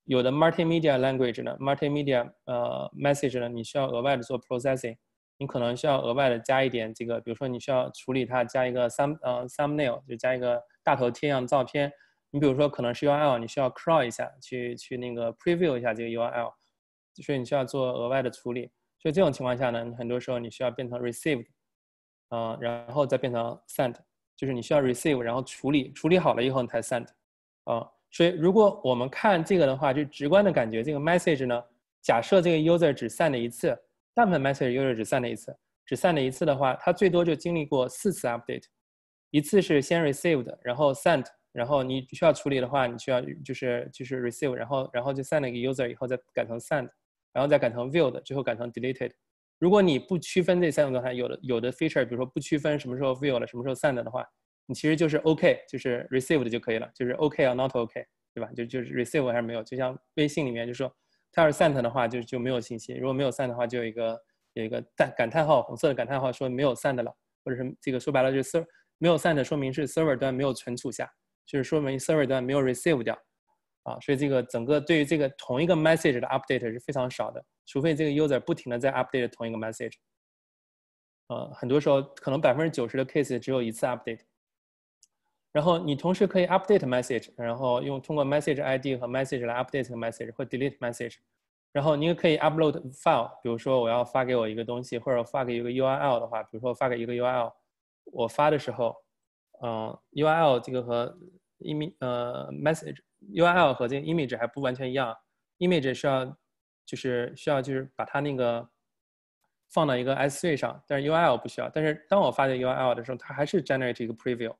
有的 multimedia language 呢 ，multimedia 呃 message 呢，你需要额外的做 processing， 你可能需要额外的加一点这个，比如说你需要处理它，加一个 thumb 呃 thumbnail， 就加一个大头贴一样的照片。你比如说可能是 U R L， 你需要 crawl 一下，去去那个 preview 一下这个 U R L， 所以你需要做额外的处理。所以这种情况下呢，很多时候你需要变成 received， 呃，然后再变成 sent， 就是你需要 receive， 然后处理，处理好了以后你才 sent， 啊、呃，所以如果我们看这个的话，就直观的感觉，这个 message 呢，假设这个 user 只 send 一次，大部分 message user 只 send 一次，只 send 一次的话，它最多就经历过四次 update， 一次是先 received， 然后 sent， 然后你需要处理的话，你需要就是就是 receive， 然后然后就 send 给 user 以后再改成 send。然后再改成 viewed， 最后改成 deleted。如果你不区分这三种状态，有的有的 feature， 比如说不区分什么时候 view 了，什么时候 send 的话，你其实就是 OK， 就是 received 就可以了，就是 OK 啊 not OK， 对吧？就就是 receive 还是没有，就像微信里面就说，它要是 sent 的话就就没有信息，如果没有 send 的话就有一个有一个感感叹号，红色的感叹号说没有 send 了，或者是这个说白了就是 server 没有 send， 说明是 server 端没有存储下，就是说明 server 端没有 receive 掉。啊，所以这个整个对于这个同一个 message 的 update 是非常少的，除非这个 user 不停的在 update 同一个 message。呃，很多时候可能百分之九十的 case 只有一次 update。然后你同时可以 update message， 然后用通过 message I D 和 message 来 update message 或 delete message。然后你也可以 upload file， 比如说我要发给我一个东西，或者发给一个 U R L 的话，比如说发给一个 U R L， 我发的时候，嗯、呃、，U R L 这个和 image 呃 message U R L 和这个 image 还不完全一样 ，image 需要就是需要就是把它那个放到一个 S 三 上，但是 U R L 不需要。但是当我发这个 U R L 的时候，它还是 generate 一个 preview。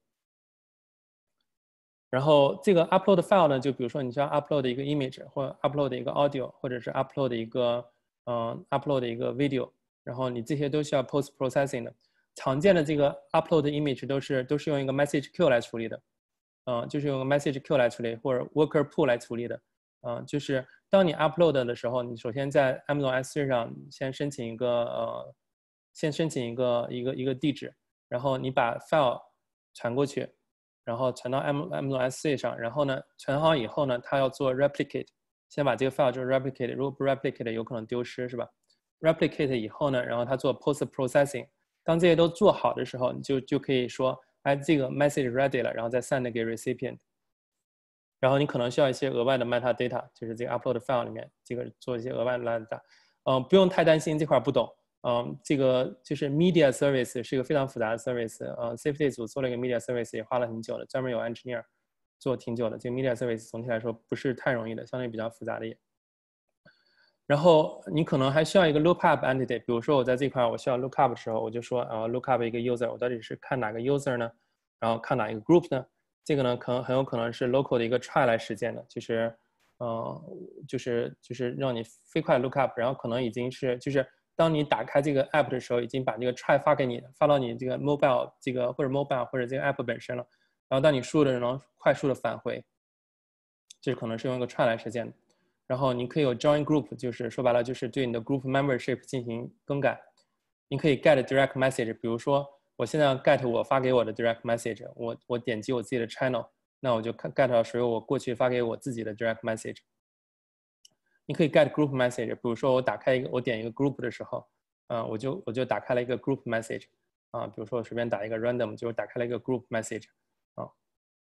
然后这个 upload file 呢，就比如说你需要 upload 一个 image， 或者 upload 一个 audio， 或者是 upload 一个嗯、呃、upload 一个 video， 然后你这些都需要 post processing 的。常见的这个 upload image 都是都是用一个 message queue 来处理的，嗯、呃，就是用 message queue 来处理，或者 worker pool 来处理的，嗯、呃，就是当你 upload 的时候，你首先在 Amazon S 三 上先申请一个呃，先申请一个一个一个地址，然后你把 file 传过去。然后传到 Amazon S 四 上，然后呢，传好以后呢，它要做 replicate， 先把这个 file 就是 replicate， 如果不 replicate 有可能丢失，是吧 ？replicate 以后呢，然后它做 post processing， 当这些都做好的时候，你就就可以说，哎，这个 message ready 了，然后再 send 给 recipient。然后你可能需要一些额外的 metadata， 就是这个 upload file 里面这个做一些额外的 metadata， 嗯、呃，不用太担心这块不懂。嗯，这个就是 media service 是一个非常复杂的 service， 呃 ，safety 组做了一个 media service 也花了很久的，专门有 engineer 做挺久的。这个 media service 总体来说不是太容易的，相对比较复杂的也。然后你可能还需要一个 lookup entity， 比如说我在这块我需要 lookup 的时候，我就说呃 lookup 一个 user， 我到底是看哪个 user 呢？然后看哪一个 group 呢？这个呢可能很有可能是 local 的一个 try 来实现的，就是呃就是就是让你飞快 lookup， 然后可能已经是就是。当你打开这个 app 的时候，已经把这个 try 发给你，发到你这个 mobile 这个或者 mobile 或者这个 app 本身了。然后当你输入的时候，能快速的返回，这可能是用一个 try 来实现的。然后你可以有 join group， 就是说白了就是对你的 group membership 进行更改。你可以 get direct message， 比如说我现在要 get 我发给我的 direct message， 我我点击我自己的 channel， 那我就 get 到属于我过去发给我自己的 direct message。你可以 get group message， 比如说我打开一个，我点一个 group 的时候，嗯、呃，我就我就打开了一个 group message， 啊、呃，比如说我随便打一个 random， 就打开了一个 group message， 啊、呃，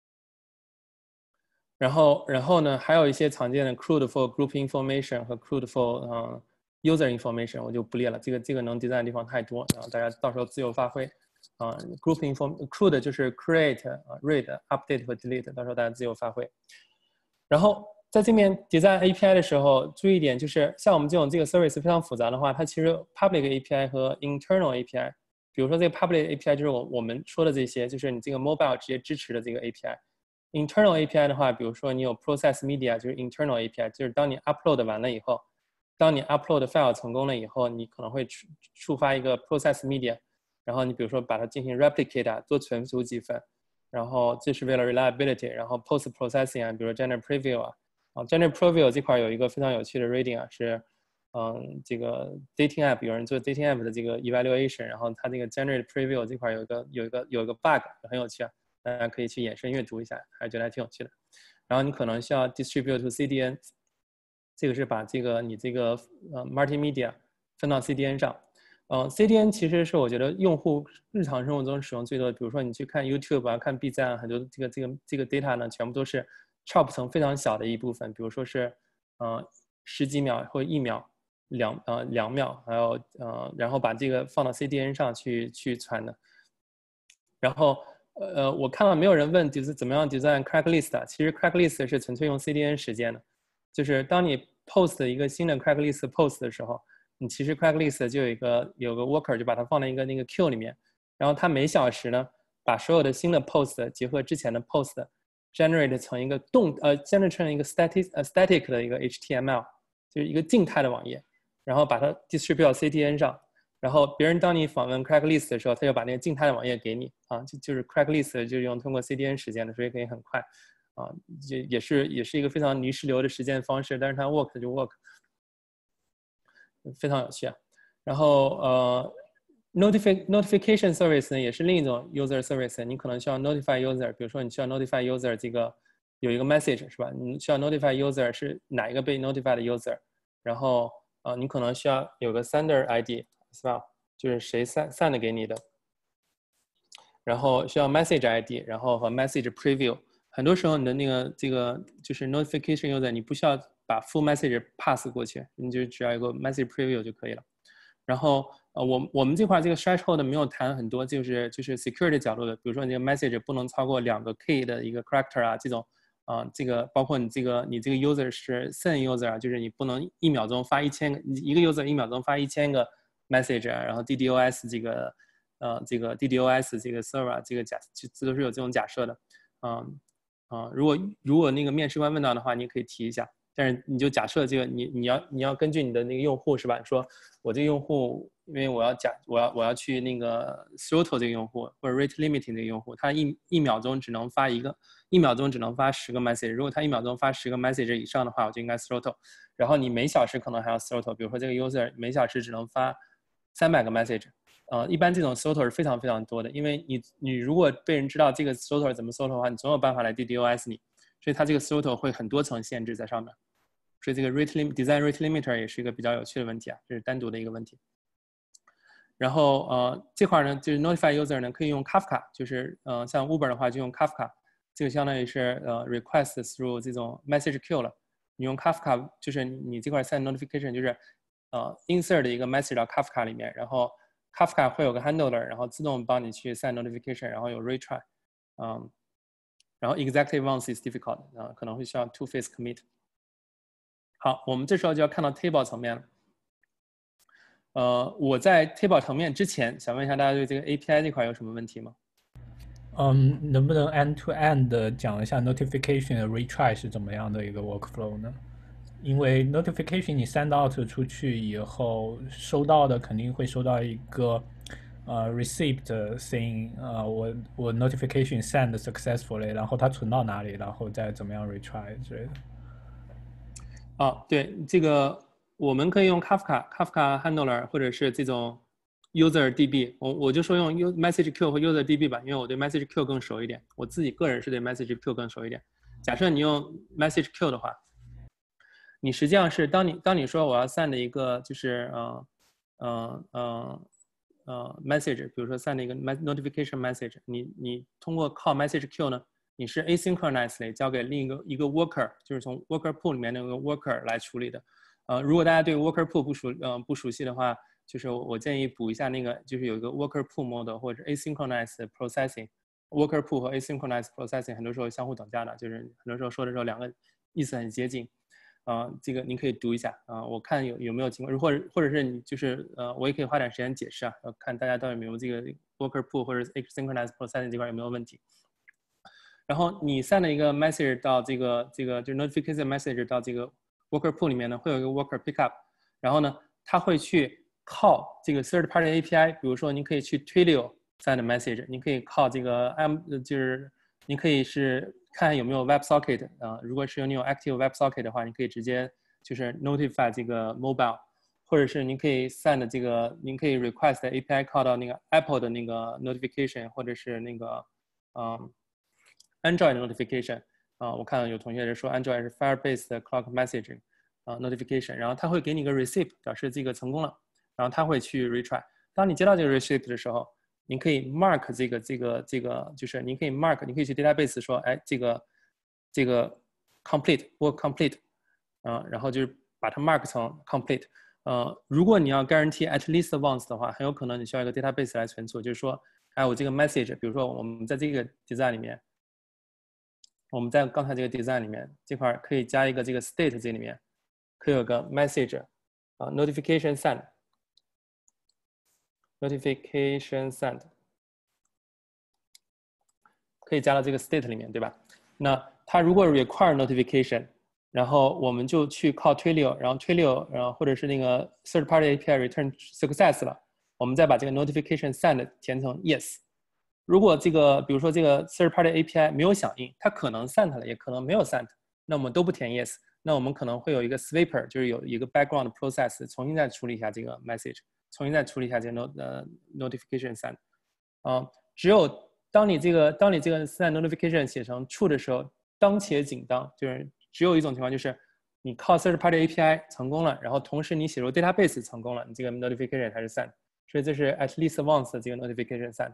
然后然后呢，还有一些常见的 crude for group information 和 crude for 嗯、呃、user information， 我就不列了，这个这个能 design 的地方太多，然后大家到时候自由发挥，啊、呃、，group inform crude 就是 create 啊、呃、read update 和 delete， 到时候大家自由发挥，然后。在这面 design A P I 的时候，注意一点就是，像我们这种这个 service 非常复杂的话，它其实 public A P I 和 internal A P I， 比如说这个 public A P I 就是我我们说的这些，就是你这个 mobile 直接支持的这个 A P I。internal A P I 的话，比如说你有 process media， 就是 internal A P I， 就是当你 upload 完了以后，当你 upload file 成功了以后，你可能会触发一个 process media， 然后你比如说把它进行 replicate 啊，多存储几份，然后这是为了 reliability， 然后 post processing 啊，比如说 generate preview 啊。啊 ，generate preview 这块有一个非常有趣的 reading 啊，是，嗯，这个 dating app 有人做 dating app 的这个 evaluation， 然后它这个 generate preview 这块有一个有一个有一个 bug 很有趣啊，大家可以去延伸阅读一下，还是觉得还挺有趣的。然后你可能需要 distribute to C D N， 这个是把这个你这个呃 multimedia 分到 C D N 上。呃 ，C D N 其实是我觉得用户日常生活中使用最多的，比如说你去看 YouTube 啊、看 B 站啊，很多这个这个这个 data 呢，全部都是 chop 成非常小的一部分，比如说是呃十几秒或一秒、两呃两秒，还有呃然后把这个放到 C D N 上去去传的。然后呃我看到没有人问就是怎么样 design Craigslist， 其实 Craigslist 是纯粹用 C D N 实现的，就是当你 post 一个新的 Craigslist post 的时候。你其实 Craigslist 就有一个有个 worker 就把它放在一个那个 queue 里面，然后它每小时呢把所有的新的 post 结合之前的 post generate 成一个动呃 generate 成一个 static 呃 static 的一个 H T M L， 就是一个静态的网页，然后把它 distribute 到 C D N 上，然后别人当你访问 Craigslist 的时候，他就把那个静态的网页给你啊，就就是 Craigslist 就用通过 C D N 实现的，所以可以很快啊，也也是也是一个非常泥石流的实践方式，但是它 work 就 work。非常有趣啊，然后呃 ，notific notification service 呢也是另一种 user service， 你可能需要 notify user， 比如说你需要 notify user 这个有一个 message 是吧？你需要 notify user 是哪一个被 notify 的 user， 然后呃你可能需要有个 sender I D 是吧？就是谁 send send 给你的，然后需要 message I D， 然后和 message preview。很多时候你的那个这个就是 notification user， 你不需要把 full message pass 过去，你就只要有个 message preview 就可以了。然后呃，我我们这块这个 threshold 没有谈很多，就是就是 security 角度的，比如说你这个 message 不能超过两个 K 的一个 character 啊，这种啊、呃，这个包括你这个你这个 user 是 send user 啊，就是你不能一秒钟发一千个，一个 user 一秒钟发一千个 message 啊，然后 D D O S 这个呃这个 D D O S 这个 server 这个假这都是有这种假设的，嗯。啊，如果如果那个面试官问到的话，你可以提一下。但是你就假设这个你你要你要根据你的那个用户是吧？说我这个用户，因为我要假我要我要去那个 throttle 这个用户或者 rate limiting 这个用户，他一一秒钟只能发一个，一秒钟只能发十个 message。如果他一秒钟发十个 message 以上的话，我就应该 throttle。然后你每小时可能还要 throttle，比如说这个 user 每小时只能发三百个 message。呃，一般这种 throttle 是非常非常多的，因为你你如果被人知道这个 throttle 怎么 throttle 的话，你总有办法来 D D O S 你，所以它这个 throttle 会很多层限制在上面，所以这个 rate limit design rate limiter 也是一个比较有趣的问题啊，这是单独的一个问题。然后呃这块呢就是 notify user 呢可以用 Kafka， 就是呃像 Uber 的话就用 Kafka， 这个相当于是呃 request through 这种 message queue 了，你用 Kafka 就是你这块 send notification 就是呃 insert 一个 message 到 Kafka 里面，然后Kafka 会有个 handler， 然后自动帮你去 send notification， 然后有 retry， 嗯，然后 executive once is difficult， 啊，可能会需要 two phase commit。好，我们这时候就要看到 table 层面了。呃，我在 table 层面之前，想问一下大家对这个 A P I 这块有什么问题吗？ 嗯，能不能 end to end 的讲一下 notification 的 retry 是怎么样的一个 workflow 呢？因为 notification 你 send out 出去以后，收到的肯定会收到一个呃 receipt saying 呃我我 notification send successfully，然后它存到哪里，然后再怎么样 retry 之类的。 啊，对，这个我们可以用 Kafka Kafka handler 或者是这种 user D B， 我我就说用 message queue 和 user D B 吧，因为我对 message queue 更熟一点，我自己个人是对 message queue 更熟一点。假设你用 message queue 的话，你实际上是当你当你说我要 send 一个就是呃呃呃呃 message， 比如说 send 一个 notification message， 你你通过 call message queue 呢，你是 asynchronously 交给另一个一个 worker， 就是从 worker pool 里面那个 worker 来处理的。呃，如果大家对 worker pool 不熟呃不熟悉的话，就是我建议补一下那个，就是有一个 worker pool model 或者 asynchronous processing。worker pool 和 asynchronous processing 很多时候相互等价的，就是很多时候说的时候两个意思很接近。啊、呃，这个您可以读一下啊、呃，我看有有没有情况，或者或者是你就是呃，我也可以花点时间解释啊，要看大家到底有没有这个 worker pool 或者 asynchronous processing 这块有没有问题。然后你 send 一个 message 到这个这个就是 notification message 到这个 worker pool 里面呢，会有一个 worker pickup， 然后呢，它会去靠这个 third party A P I， 比如说你可以去 Twilio send message， 你可以靠这个 M 就是你可以是看有没有 WebSocket 啊、呃，如果是有你有 active WebSocket 的话，你可以直接就是 notify 这个 mobile， 或者是您可以 send 这个，您可以 request A P I call 到那个 Apple 的那个 notification， 或者是那个嗯 Android 的 notification 啊、呃，我看有同学是说 Android 是 Firebase 的 clock messaging， 啊、呃、notification， 然后它会给你一个 receipt 表示这个成功了，然后它会去 retry。当你接到这个 receipt 的时候，你可以 mark 这个这个这个，就是你可以 mark， 你可以去 database 说，哎，这个这个 complete work complete， 啊、呃，然后就是把它 mark 成 complete。呃，如果你要 guarantee at least once 的话，很有可能你需要一个 database 来存储，就是说，哎，我这个 message， 比如说我们在这个 design 里面，我们在刚才这个 design 里面这块可以加一个这个 state 这里面，可以有个 message， 啊、呃、，notification send，notification send， 可以加到这个 state 里面，对吧？那它如果 require notification， 然后我们就去靠 Twilio， 然后 Twilio， 然后或者是那个 third party A P I return success 了，我们再把这个 notification send 填成 yes。如果这个比如说这个 third party A P I 没有响应，它可能 sent 了，也可能没有 sent， 那我们都不填 yes， 那我们可能会有一个 sweeper， 就是有一个 background process 重新再处理一下这个 message， 重新再处理一下这个 not, uh, notification send。啊、呃，只有当你这个当你这个 send notification 写成 true 的时候，当且仅当，就是只有一种情况，就是你靠 third party A P I 成功了，然后同时你写入 database 成功了，你这个 notification 才是 send。所以这是 at least once 的这个 notification send。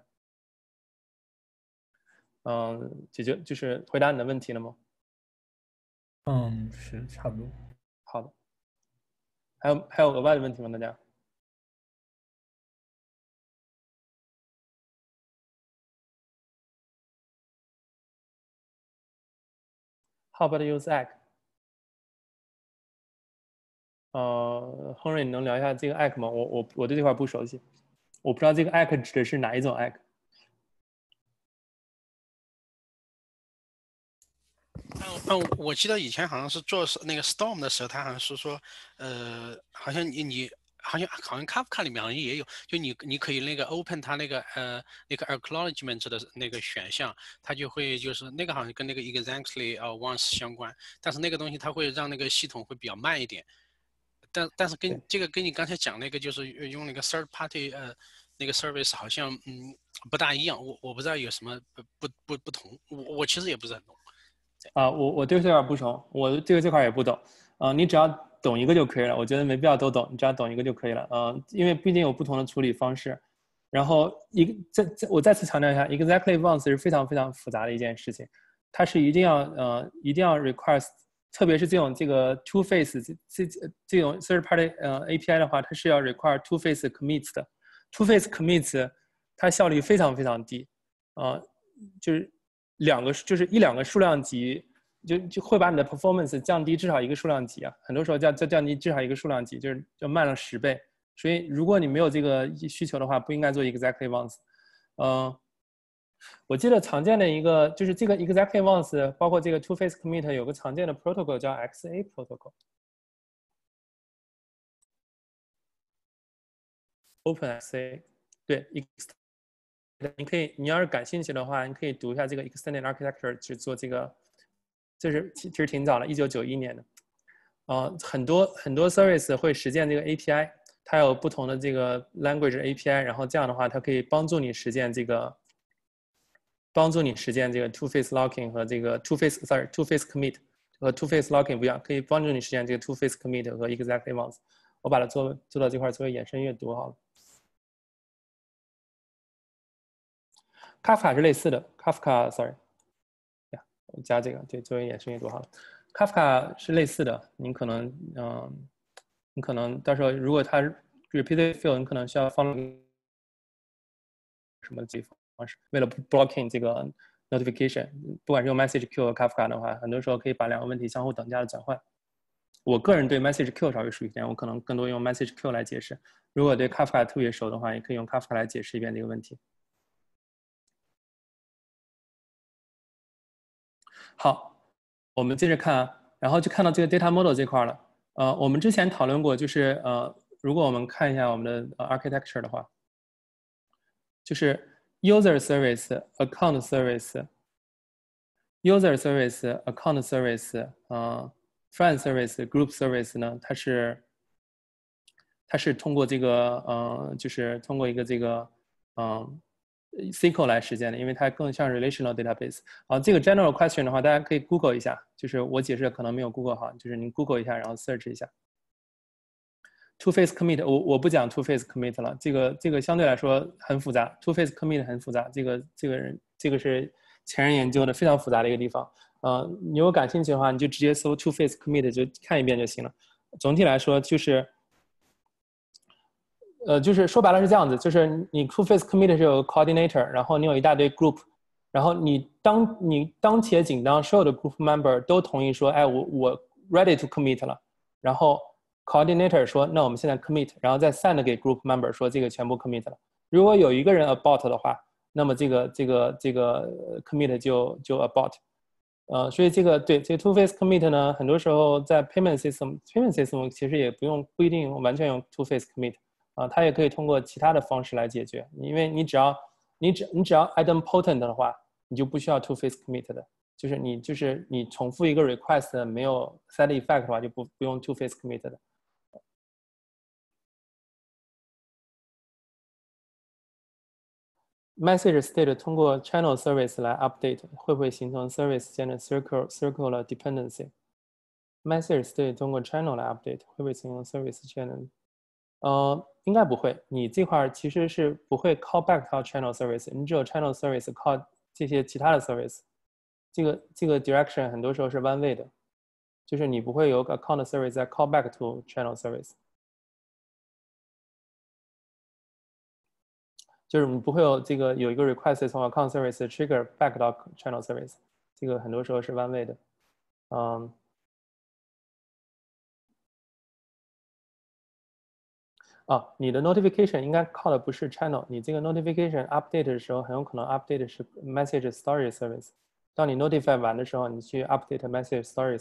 嗯，解决就是回答你的问题了吗？ 嗯，是差不多。 好的。还有还有额外的问题吗？大家？ How about use egg？ 呃，亨瑞，你能聊一下这个 egg 吗？我我我对这块不熟悉，我不知道这个 egg 指的是哪一种 egg。 嗯，我记得以前好像是做那个 Storm 的时候，他好像是说，呃，好像你你好像好像 Kafka 里面好像也有，就你你可以那个 open 它那个呃那个 acknowledgement 的那个选项，它就会就是那个好像跟那个 exactly 呃 once 相关，但是那个东西它会让那个系统会比较慢一点，但但是跟这个跟你刚才讲那个就是用那个 third party 呃那个 service 好像嗯不大一样，我我不知道有什么不不不同，我我其实也不是很懂。 啊，我我对这块不熟，我这个这块也不懂。啊，你只要懂一个就可以了，我觉得没必要都懂，你只要懂一个就可以了。啊，因为毕竟有不同的处理方式。然后一个再再我再次强调一下 ，exactly once 是非常非常复杂的一件事情，它是一定要呃一定要 require， 特别是这种这个 two phase 这这这种 third party 呃 A P I 的话，它是要 require two phase commits 的。two phase commits 它效率非常非常低，啊、呃，就是两个就是一两个数量级就就会把你的 performance 降低至少一个数量级啊，很多时候降降降低至少一个数量级，就是就慢了十倍。所以如果你没有这个需求的话，不应该做 exactly once。嗯，我记得常见的一个就是这个 exactly once， 包括这个 two phase commit 有个常见的 protocol 叫 X A protocol。Open X A， 对，你可以，你要是感兴趣的话，你可以读一下这个 Extended Architecture 去做这个，这是其实挺早了，一九九一年的。呃，很多很多 service 会实现这个 A P I， 它有不同的这个 language A P I， 然后这样的话，它可以帮助你实现这个，帮助你实现这个 two phase locking 和这个 two phase sorry two phase commit 和 two phase locking 不一样，可以帮助你实现这个 two phase commit 和 exactly once。我把它做做到这块作为衍生阅读好了。Kafka 是类似的 ，Kafka sorry， 呀，我加这个对作为衍生阅读好了。Kafka 是类似的，你可能嗯、呃，你可能到时候如果它 repeated field， 你可能需要放什么这方式，为了 blocking 这个 notification， 不管是用 message queue 和 Kafka 的话，很多时候可以把两个问题相互等价的转换。我个人对 message queue 稍微熟悉一点，我可能更多用 message queue 来解释。如果对 Kafka 特别熟的话，也可以用 Kafka 来解释一遍这个问题。好，我们接着看啊，然后就看到这个 data model 这块了。呃，我们之前讨论过，就是呃，如果我们看一下我们的 architecture 的话，就是 user service、account service、user service、account service、呃 friend service、group service 呢，它是它是通过这个呃，就是通过一个这个嗯、呃、 S Q L 来实现的，因为它更像 relational database。啊，这个 general question 的话，大家可以 Google 一下，就是我解释可能没有 Google 好，就是您 Google 一下，然后 search 一下。Two-phase commit， 我我不讲 two-phase commit 了，这个这个相对来说很复杂 ，two-phase commit 很复杂，这个这个人这个是前人研究的非常复杂的一个地方。呃，你如果感兴趣的话，你就直接搜 two-phase commit 就看一遍就行了。总体来说就是。呃，就是说白了是这样子，就是你 two-phase commit 是有 coordinator， 然后你有一大堆 group， 然后你当你当且仅当所有的 group member 都同意说，哎，我我 ready to commit 了，然后 coordinator 说，那我们现在 commit， 然后再 send 给 group member 说这个全部 commit 了。如果有一个人 abort 的话，那么这个这个这个 commit 就就 abort。呃，所以这个对这个 two-phase commit 呢，很多时候在 payment system，payment system 其实也不用不一定完全用 two-phase commit。啊，它也可以通过其他的方式来解决，因为你只要你只你只要 idempotent 的话，你就不需要 two-phase commit 的，就是你就是你重复一个 request 没有 side effect 的话，就不不用 two-phase commit 的。message state 通过 channel service 来 update， 会不会形成 service 间的 circle circular dependency？ message state 通过 channel 来 update， 会不会形成 service 间的？呃，应该不会。你这块其实是不会 call back 到 channel service， 你只有 channel service call 这些其他的 service。这个这个 direction 很多时候是 one way 的，就是你不会有 account service 再 call back to channel service， 就是你不会有这个有一个 request 从 account service trigger back 到 channel service， 这个很多时候是 one way 的。嗯。啊，你的 notification 应该靠的不是 channel， 你这个 notification update 的时候，很有可能 update 是 message storage service。当你 notify 完的时候，你去 update message storage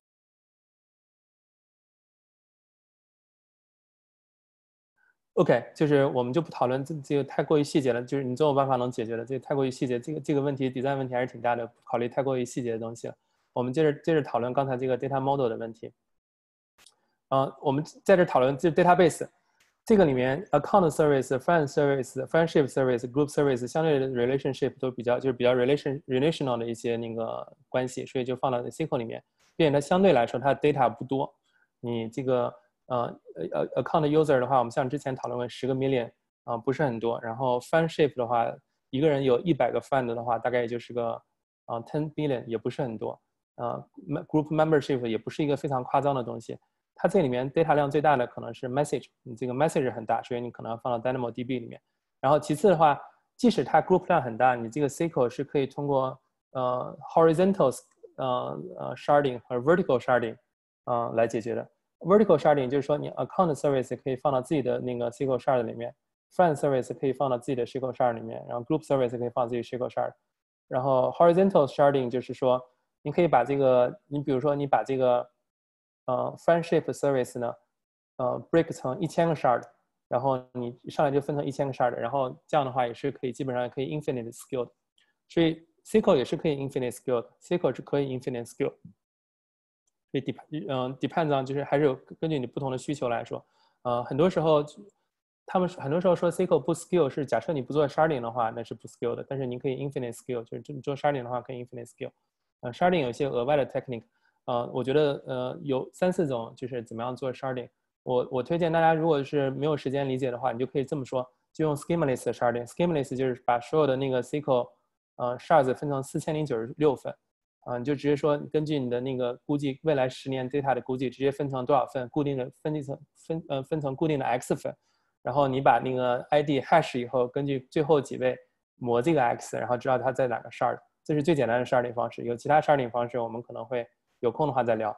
service。OK， 就是我们就不讨论这这个太过于细节了，就是你总有办法能解决的。这个太过于细节，这个这个问题 design 问题还是挺大的，不考虑太过于细节的东西了。我们接着接着讨论刚才这个 data model 的问题。呃，我们在这讨论这 database。这个里面 account service、friend service、friendship service、group service 相对的 relationship 都比较就是比较 relation relational 的一些那个关系，所以就放到 S Q L 里面，并且它相对来说它的 data 不多。你这个呃呃 account user 的话，我们像之前讨论过十个 million 啊、呃，不是很多。然后 friendship 的话，一个人有一百个 friend 的话，大概也就是个啊、呃、ten billion， 也不是很多。呃 group membership 也不是一个非常夸张的东西。它这里面 data 量最大的可能是 message， 你这个 message 很大，所以你可能要放到 DynamoDB 里面。然后其次的话，即使它 group 量很大，你这个 S Q L 是可以通过呃 horizontal 呃呃 sharding 和 vertical sharding 呃来解决的。vertical sharding 就是说你 account service 可以放到自己的那个 S Q L shard 里面 ，friend service 可以放到自己的 S Q L shard 里面，然后 group service 可以放到自己 S Q L shard。然后 horizontal sharding 就是说，你可以把这个，你比如说你把这个呃 friendship service 呢，呃 break 成一千个 shard， 然后你上来就分成一千个 shard， 然后这样的话也是可以基本上可以 infinite scale 的，所以 S Q L 也是可以 infinite scale 的 ，S Q L 是可以 infinite scale， 所以 depend 嗯、呃、depends on 就是还是有根据你不同的需求来说，呃很多时候他们很多时候说 S Q L 不 scale 是假设你不做 sharding 的话那是不 scale 的，但是你可以 infinite scale， 就是你做 sharding 的话可以 infinite scale， 呃 sharding 有一些额外的 technique。呃，我觉得呃有三四种，就是怎么样做 sharding。我我推荐大家，如果是没有时间理解的话，你就可以这么说，就用 schemaless 的 sharding。schemaless 就是把所有的那个 S Q L 呃 shards 分成四千零九十六份，啊、呃，你就直接说根据你的那个估计，未来十年 data 的估计，直接分成多少份，固定的分成分呃分成固定的 x 份，然后你把那个 I D hash 以后，根据最后几位模这个 x， 然后知道它在哪个 shard， 这是最简单的 sharding 方式。有其他 sharding 方式，我们可能会。有空的话再聊。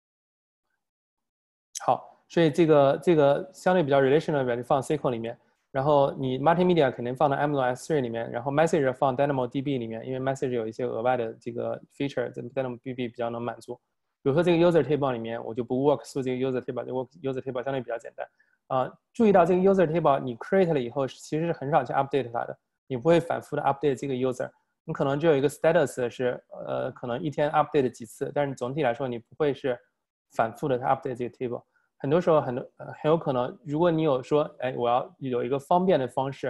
好，所以这个这个相对比较 relational 的就放 S Q L 里面，然后你 multimedia 肯定放到 Amazon S 三 里面，然后 message 放 DynamoDB 里面，因为 message 有一些额外的这个 feature， 在 DynamoDB 比较能满足。比如说这个 user table 里面，我就不 work through 这个 user table， 这个 user table 相对比较简单。啊、呃，注意到这个 user table 你 create 了以后，其实是很少去 update 它的，你不会反复的 update 这个 user。你可能只有一个 status 是，呃，可能一天 update 几次，但是总体来说你不会是反复的 update 这个 table。很多时候很多、呃、很有可能，如果你有说，哎，我要有一个方便的方式，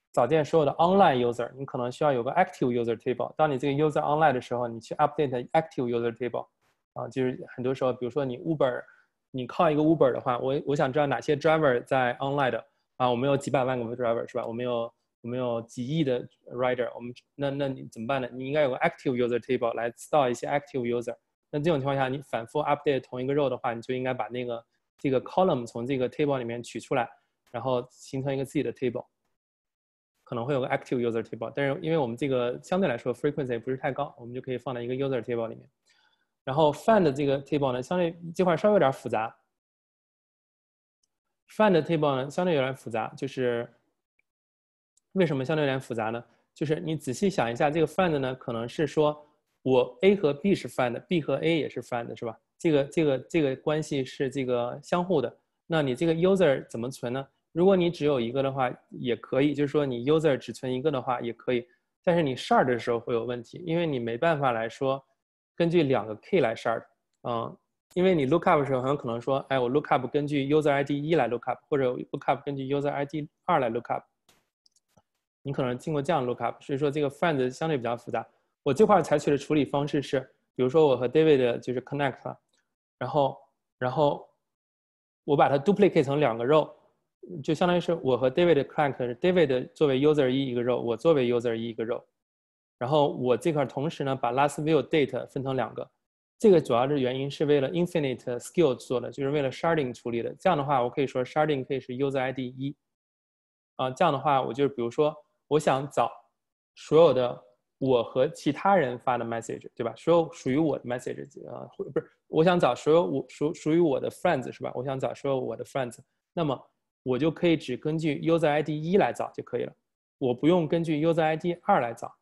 早见所有的 online user， 你可能需要有个 active user table。当你这个 user online 的时候，你去 update active user table， 啊，就是很多时候，比如说你 Uber， 你靠一个 Uber 的话，我我想知道哪些 driver 在 online 的啊，我们有几百万个 driver 是吧？我们有我们有几亿的 rider， 我们那那你怎么办呢？你应该有个 active user table 来 store 一些 active user。那这种情况下，你反复 update 同一个 row 的话，你就应该把那个这个 column 从这个 table 里面取出来，然后形成一个自己的 table。可能会有个 active user table， 但是因为我们这个相对来说 frequency 也不是太高，我们就可以放在一个 user table 里面。然后 find 这个 table 呢，相对这块稍微有点复杂。find table 呢，相对有点复杂，就是为什么相对有点复杂呢？就是你仔细想一下，这个 find 呢，可能是说我 A 和 B 是 find，B 和 A 也是 find， 是吧？这个这个这个关系是这个相互的。那你这个 user 怎么存呢？如果你只有一个的话，也可以，就是说你 user 只存一个的话也可以，但是你 shard 的时候会有问题，因为你没办法来说根据两个 key 来 shard， 嗯，因为你 lookup 的时候很有可能说，哎，我 lookup 根据 user I D 一来 lookup， 或者 lookup 根据 user I D 二来 lookup， 你可能经过这样 lookup， 所以说这个 find 相对比较复杂。我这块采取的处理方式是，比如说我和 David 就是 connect， 然后然后我把它 duplicate 成两个 row。就相当于是我和 David connect，David 作为 user 一一个 row， 我作为 user 一一个 row， 然后我这块同时呢把 last view date 分成两个，这个主要的原因是为了 infinite skill 做的，就是为了 sharding 处理的。这样的话，我可以说 sharding 可以是 user I D 一，啊，这样的话我就是比如说我想找所有的我和其他人发的 message， 对吧？所有属于我的 message， 啊，不是，我想找所有我属属于我的 friends 是吧？我想找所有我的 friends， 那么我就可以只根据 user I D 一来找就可以了，我不用根据 user I D 二来找，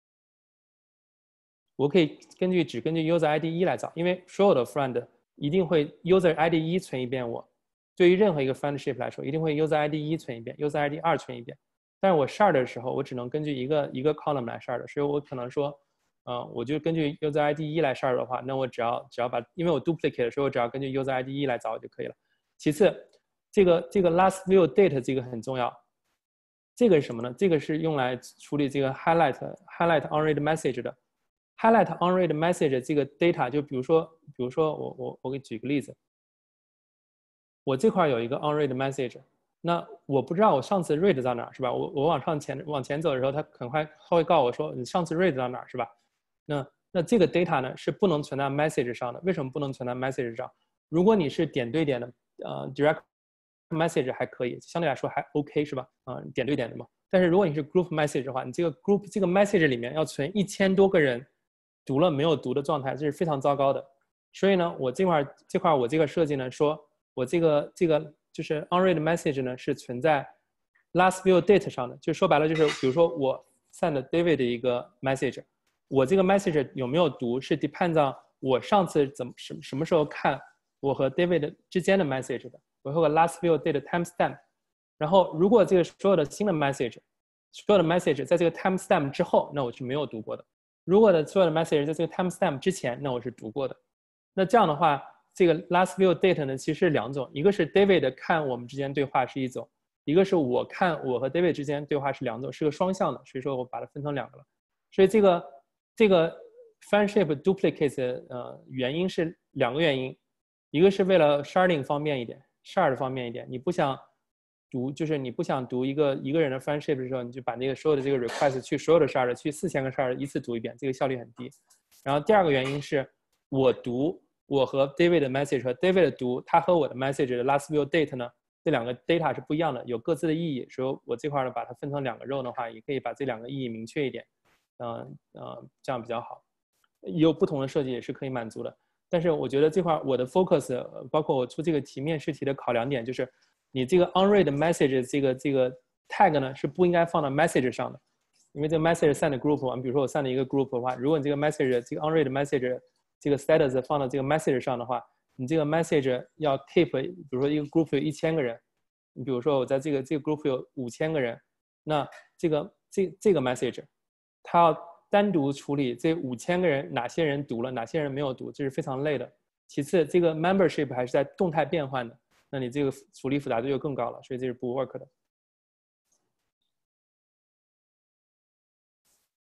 我可以根据只根据 user I D 一来找，因为所有的 friend 一定会 user I D 一存一遍我，对于任何一个 friendship 来说，一定会 user I D 一存一遍 ，user I D 二存一遍。但是我 shard 的时候，我只能根据一个一个 column 来 shard， 所以我可能说，呃，我就根据 user I D 一来 shard 的话，那我只要只要把，因为我 duplicate， 所以我只要根据 user I D 一来找就可以了。其次，这个这个 last view date 这个很重要，这个是什么呢？这个是用来处理这个 highlight highlight unread message 的。highlight unread message 这个 data， 就比如说，比如说我我我给举个例子，我这块有一个 unread message， 那我不知道我上次 read 到哪儿是吧？我我往上前往前走的时候，它很快它会告诉我说你上次 read 到哪儿是吧？那那这个 data 呢是不能存在 message 上的。为什么不能存在 message 上？如果你是点对点的，呃 direct message 还可以，相对来说还 OK 是吧？啊、呃，点对点的嘛。但是如果你是 group message 的话，你这个 group 这个 message 里面要存一千多个人读了没有读的状态，这是非常糟糕的。所以呢，我这块这块我这个设计呢，说我这个这个就是 unread message 呢是存在 last view date 上的，就说白了就是，比如说我 send David 的一个 message， 我这个 message 有没有读是 depends on 我上次怎么什什么时候看我和 David 之间的 message 的。我有个 last view date timestamp， 然后如果这个所有的新的 message， 所有的 message 在这个 timestamp 之后，那我是没有读过的。如果的所有的 message 在这个 timestamp 之前，那我是读过的。那这样的话，这个 last view date 呢，其实是两种，一个是 David 看我们之间对话是一种，一个是我看我和 David 之间对话是两种，是个双向的，所以说我把它分成两个了。所以这个这个 friendship duplicate 呃原因是两个原因，一个是为了 sharding 方便一点。shard 方面一点，你不想读，就是你不想读一个一个人的 friendship 的时候，你就把那个所有的这个 request 去所有的 shard 去四千个 shard 一次读一遍，这个效率很低。然后第二个原因是我读我和 David 的 message 和 David 读他和我的 message 的 last view date 呢，这两个 data 是不一样的，有各自的意义。所以我这块呢把它分成两个 row 的话，也可以把这两个意义明确一点，嗯、呃呃，这样比较好。也有不同的设计也是可以满足的。但是我觉得这块我的 focus， 包括我出这个题面试题的考量点，就是你这个 unread message 这个这个 tag 呢是不应该放到 message 上的，因为这个 message send group， 比如说我 send 一个 group 的话，如果你这个 message 这个 unread message 这个 status 放到这个 message 上的话，你这个 message 要 keep， 比如说一个 group 有一千个人，你比如说我在这个这个 group 有五千个人，那这个这这个 message 它要单独处理这五千个人哪些人读了，哪些人没有读，这是非常累的。其次，这个 membership 还是在动态变换的，那你这个处理复杂度就更高了，所以这是不 work 的。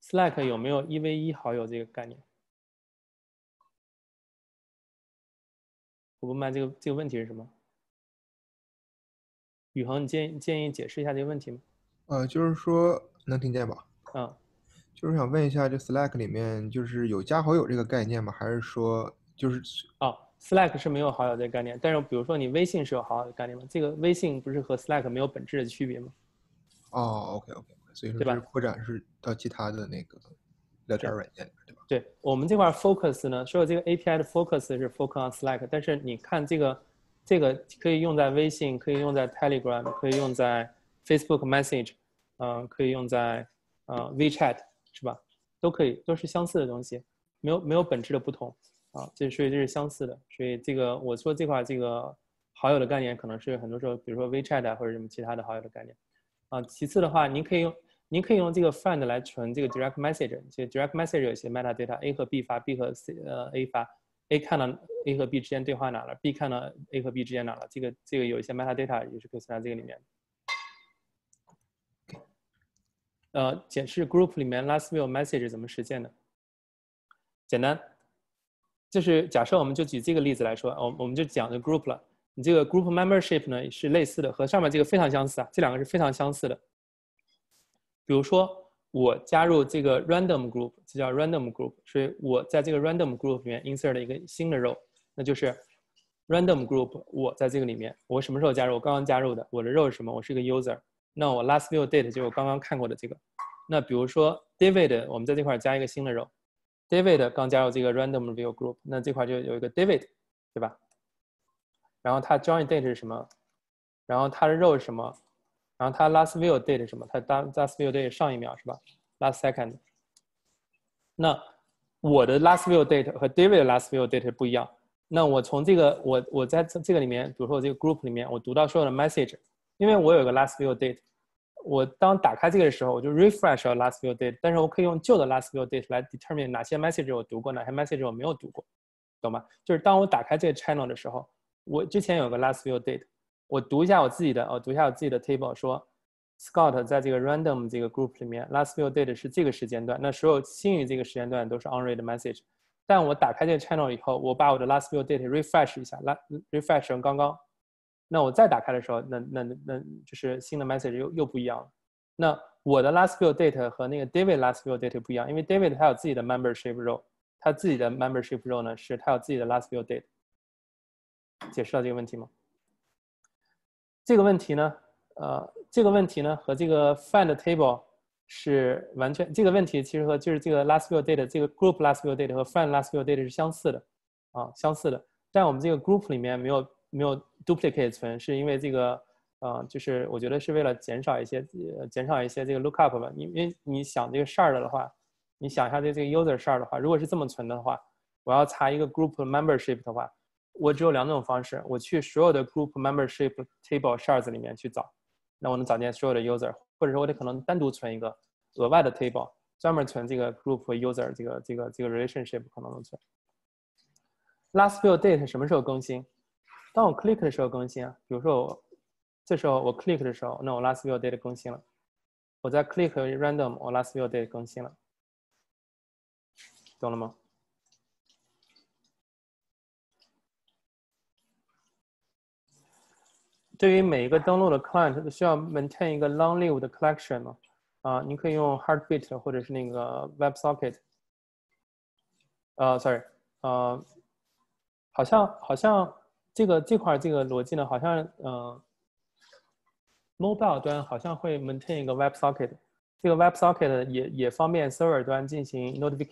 Slack 有没有一 v 一好友这个概念？我不明白这个这个问题是什么？宇恒，你建议建议解释一下这个问题吗？ 呃，就是说能听见吧？ 嗯， 就是想问一下，这 Slack 里面就是有加好友这个概念吗？还是说就是哦 ，Slack 是没有好友这个概念，但是比如说你微信是有好友的概念吗？这个微信不是和 Slack 没有本质的区别吗？ 哦 ，OK OK，所以说对吧是扩展是到其他的那个聊天软件里面，对吧？ 对，我们这块 focus 呢，说这个 A P I 的 focus 是 focus on Slack， 但是你看这个这个可以用在微信，可以用在 Telegram， 可以用在 Facebook Message， 嗯、呃，可以用在呃 WeChat， 是吧？都可以，都是相似的东西，没有没有本质的不同啊，这所以这是相似的，所以这个我说这块这个好友的概念可能是很多时候，比如说 WeChat 或者什么其他的好友的概念啊。其次的话，您可以用。您可以用这个 friend 来存这个 direct message， 这 direct message 有些 metadata，A 和 B 发 ，B 和 C 呃 A 发 ，A 看到 A 和 B 之间对话哪了 ，B 看到 A 和 B 之间哪了，这个这个有一些 metadata 也是可以存在这个里面。呃，解释 group 里面 last view message 怎么实现的？简单，就是假设我们就举这个例子来说，我我们就讲这 group 了。你这个 group membership 呢是类似的，和上面这个非常相似啊，这两个是非常相似的。比如说，我加入这个 random group， 这叫 random group， 所以我在这个 random group 里面 insert 了一个新的 row， 那就是 random group。我在这个里面，我什么时候加入？我刚刚加入的，我的 row 是什么？我是一个 user。那我 last view date 就是我刚刚看过的这个。那比如说 David， 我们在这块加一个新的 row。David 刚加入这个 random view group， 那这块就有一个 David， 对吧？然后他 join date 是什么？然后他的 row 是什么？然后它 last view date 是什么？它 last view date 上一秒是吧 ？last second。那我的 last view date 和 David 的 last view date 不一样。那我从这个我我在这个里面，比如说我这个 group 里面，我读到所有的 message， 因为我有一个 last view date， 我当打开这个的时候，我就 refresh last view date， 但是我可以用旧的 last view date 来 determine 哪些 message 我读过，哪些 message 我没有读过，懂吗？就是当我打开这个 channel 的时候，我之前有个 last view date。我读一下我自己的，我读一下我自己的 table， 说 Scott 在这个 random 这个 group 里面 last view date 是这个时间段，那所有新于这个时间段都是 unread message。但我打开这个 channel 以后，我把我的 last view date refresh 一下 ，refresh 成刚刚，那我再打开的时候，那那那就是新的 message 又又不一样了。那我的 last view date 和那个 David last view date 不一样，因为 David 他有自己的 membership row， 他自己的 membership row 呢是他有自己的 last view date。解释到这个问题吗？这个问题呢，呃，这个问题呢和这个 find table 是完全，这个问题其实和就是这个 last view date 这个 group last view date 和 find last view date 是相似的，啊，相似的。但我们这个 group 里面没有没有 duplicate 存，是因为这个，呃，就是我觉得是为了减少一些，呃、减少一些这个 lookup 吧。因为你想这个 shard 的话，你想一下这这个 user shard 的话，如果是这么存的话，我要查一个 group membership 的话。我只有两种方式，我去所有的 group membership table shards 里面去找，那我能找见所有的 user， 或者说我得可能单独存一个额外的 table， 专门存这个 group user 这个这个这个 relationship 可能能存。last view date 什么时候更新？当我 click 的时候更新啊，比如说我这时候我 click 的时候，那我 last view date 更新了。我在 click random， 我 last view date 更新了，懂了吗？对于每一个登录的 client 需要 maintain 一个 long live 的 collection 嘛？啊，你可以用 Heartbeat 或者是那个 WebSocket。呃 ，sorry， 呃，好像好像这个这块这个逻辑呢，好像呃 ，mobile 端好像会 maintain 一个 WebSocket， 这个 WebSocket 也也方便 server 端进行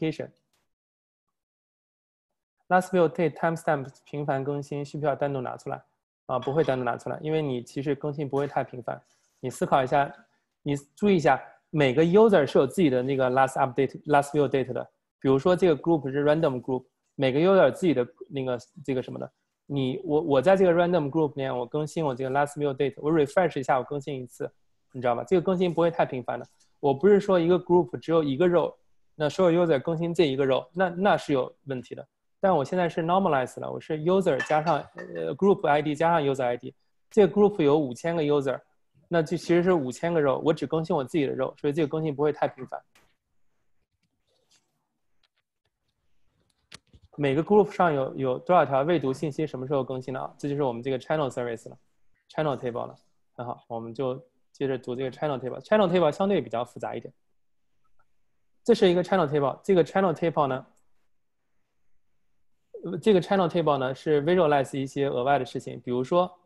notification。Last view date timestamp 频繁更新，需不需要单独拿出来？啊，不会单独拿出来，因为你其实更新不会太频繁。你思考一下，你注意一下，每个 user 是有自己的那个 last update、last view date 的。比如说这个 group 是 random group， 每个 user 有自己的那个这个什么的。你我我在这个 random group 里面，我更新我这个 last view date， 我 refresh 一下，我更新一次，你知道吧？这个更新不会太频繁的。我不是说一个 group 只有一个 row， 那所有 user 更新这一个 row， 那那是有问题的。但我现在是 normalize 了，我是 user 加上呃 group I D 加上 user I D， 这个 group 有五千个 user， 那就其实是五千个 row， 我只更新我自己的 row， 所以这个更新不会太频繁。 每个 group 上有有多少条未读信息，什么时候更新的啊？这就是我们这个 channel service 了 ，channel table 了。很好，我们就接着读这个 channel table。channel table 相对比较复杂一点。这是一个 channel table， 这个 channel table 呢，这个 channel table 呢是 visualize 一些额外的事情，比如说，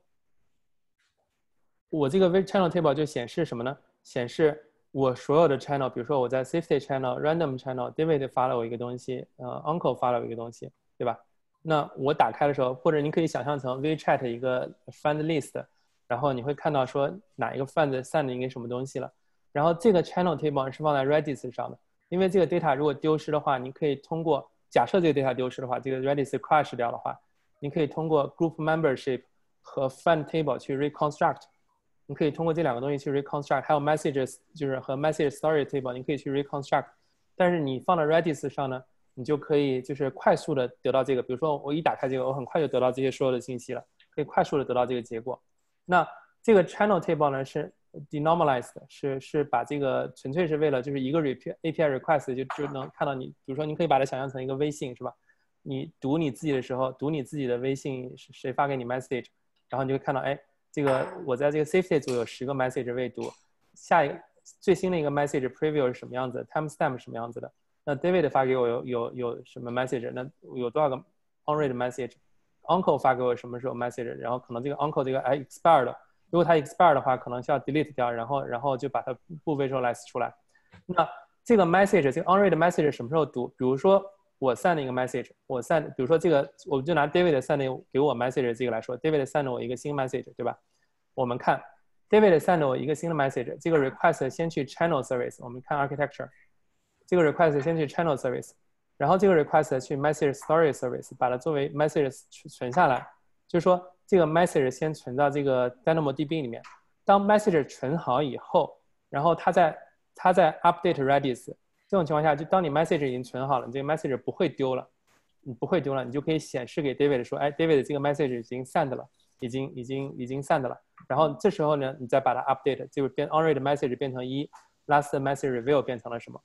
我这个 channel table 就显示什么呢？显示我所有的 channel， 比如说我在 safety channel、random channel，David 发了我一个东西，呃 ，Uncle 发了我一个东西，对吧？那我打开的时候，或者你可以想象成 WeChat 一个 friend list， 然后你会看到说哪一个 friend send 一个什么东西了，然后这个 channel table 是放在 Redis 上的，因为这个 data 如果丢失的话，你可以通过假设这个 data 丢失的话，这个 Redis crash 掉的话，你可以通过 group membership 和 friend table 去 reconstruct。你可以通过这两个东西去 reconstruct， 还有 messages 就是和 message story table， 你可以去 reconstruct。但是你放到 Redis 上呢，你就可以就是快速的得到这个，比如说我一打开这个，我很快就得到这些所有的信息了，可以快速的得到这个结果。那这个 channel table 呢是 denormalized， 是是把这个纯粹是为了就是一个 A P I request 就就能看到你，比如说你可以把它想象成一个微信是吧？你读你自己的时候，读你自己的微信是谁发给你 message， 然后你就会看到，哎。这个我在这个 safety 组有十个 message 未读，下一个最新的一个 message preview 是什么样子 ，timestamp 是什么样子的？那 David 发给我有有有什么 message？ 那有多少个 unread message？Uncle 发给我什么时候 message？ 然后可能这个 Uncle 这个哎 expired 了，如果它 expired 的话，可能需要 delete 掉，然后然后就把它不 visualize 出来。那这个 message 这个 unread message 什么时候读？比如说。我 send 一个 message， 我 send， 比如说这个，我就拿 David send 给我 message 这个来说 ，David send 我一个新 message， 对吧？我们看 David send 我一个新的 message， 这个 request 先去 channel service， 我们看 architecture， 这个 request 先去 channel service， 然后这个 request 去 message story service， 把它作为 message 存下来，就是说这个 message 先存到这个 DynamoDB 里面，当 message 存好以后，然后它在它在 update Redis。这种情况下，就当你 message 已经存好了，你这个 message 不会丢了，你不会丢了，你就可以显示给 David 说，哎 ，David 这个 message 已经 send 了，已经已经已经 send 了。然后这时候呢，你再把它 update， 就变 unread message 变成一 ，last message review 变成了什么？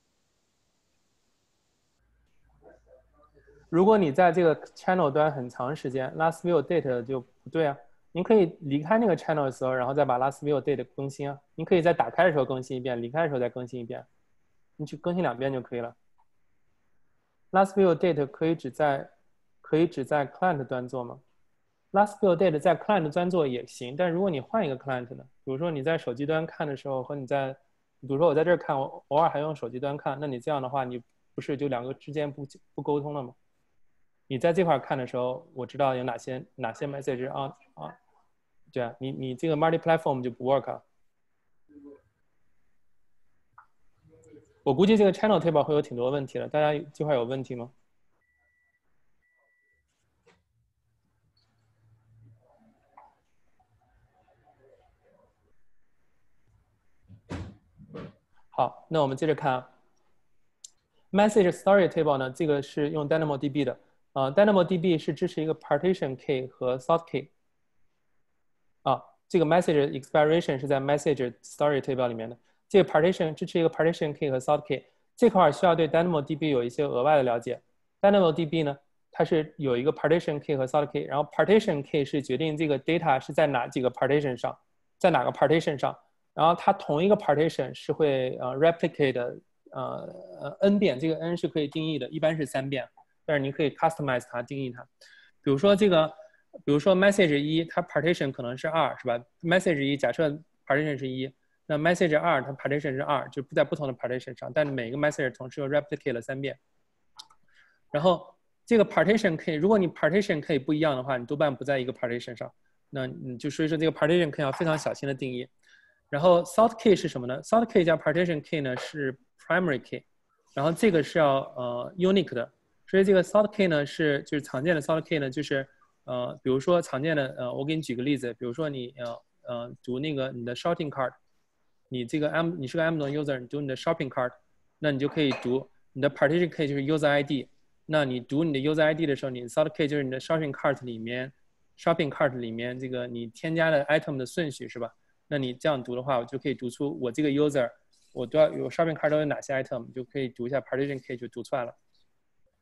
如果你在这个 channel 端很长时间 ，last view date 就不对啊。您可以离开那个 channel 的时候，然后再把 last view date 更新啊。您可以在打开的时候更新一遍，离开的时候再更新一遍。你去更新两遍就可以了。Last view date 可以只在可以只在 client 端做吗 ？Last view date 在 client 端做也行，但如果你换一个 client 呢？比如说你在手机端看的时候和你在，比如说我在这儿看，我偶尔还用手机端看，那你这样的话，你不是就两个之间不不沟通了吗？你在这块看的时候，我知道有哪些哪些 message 啊啊，对啊，你你这个 multi platform 就不 work 啊。我估计这个 channel table 会有挺多问题的，大家这块有问题吗？好，那我们接着看啊 ，message story table 呢，这个是用 DynamoDB 的，呃 ，DynamoDB 是支持一个 partition key 和 sort key， 啊，这个 message expiration 是在 message story table 里面的，这个 partition 支持一个 partition key 和 sort key。这块需要对 DynamoDB 有一些额外的了解。DynamoDB 呢，它是有一个 partition key 和 sort key， 然后 partition key 是决定这个 data 是在哪几个 partition 上，在哪个 partition 上，然后它同一个 partition 是会呃 replicate 呃呃 n 遍，这个 n 是可以定义的，一般是三遍，但是你可以 customize 它，定义它。比如说这个，比如说 message 一，它 partition 可能是二，是吧 ？message 一假设 partition 是一。那 message 二它 partition 是二，就不在不同的 partition 上，但每个 message 同时又 replicate 了三遍。然后这个 partition 可以，如果你 partition 可以不一样的话，你多半不在一个 partition 上。那你就所以说这个 partition 可以要非常小心的定义。然后 sort key 是什么呢 ？sort key 加 partition key 呢是 primary key， 然后这个是要呃 unique 的。所以这个 sort key 呢是就是常见的 sort key 呢就是呃比如说常见的呃我给你举个例子，比如说你呃呃读那个你的 shopping cart。你这个 M 你是个 Amazon user， 你读你的 shopping cart， 那你就可以读你的 partition key 就是 user I D。那你读你的 user I D 的时候，你的 sort key 就是你的 shopping cart 里面 shopping cart 里面这个你添加的 item 的顺序是吧？那你这样读的话，我就可以读出我这个 user 我都要有 shopping cart 都有哪些 item， 就可以读一下 partition key 就读出来了。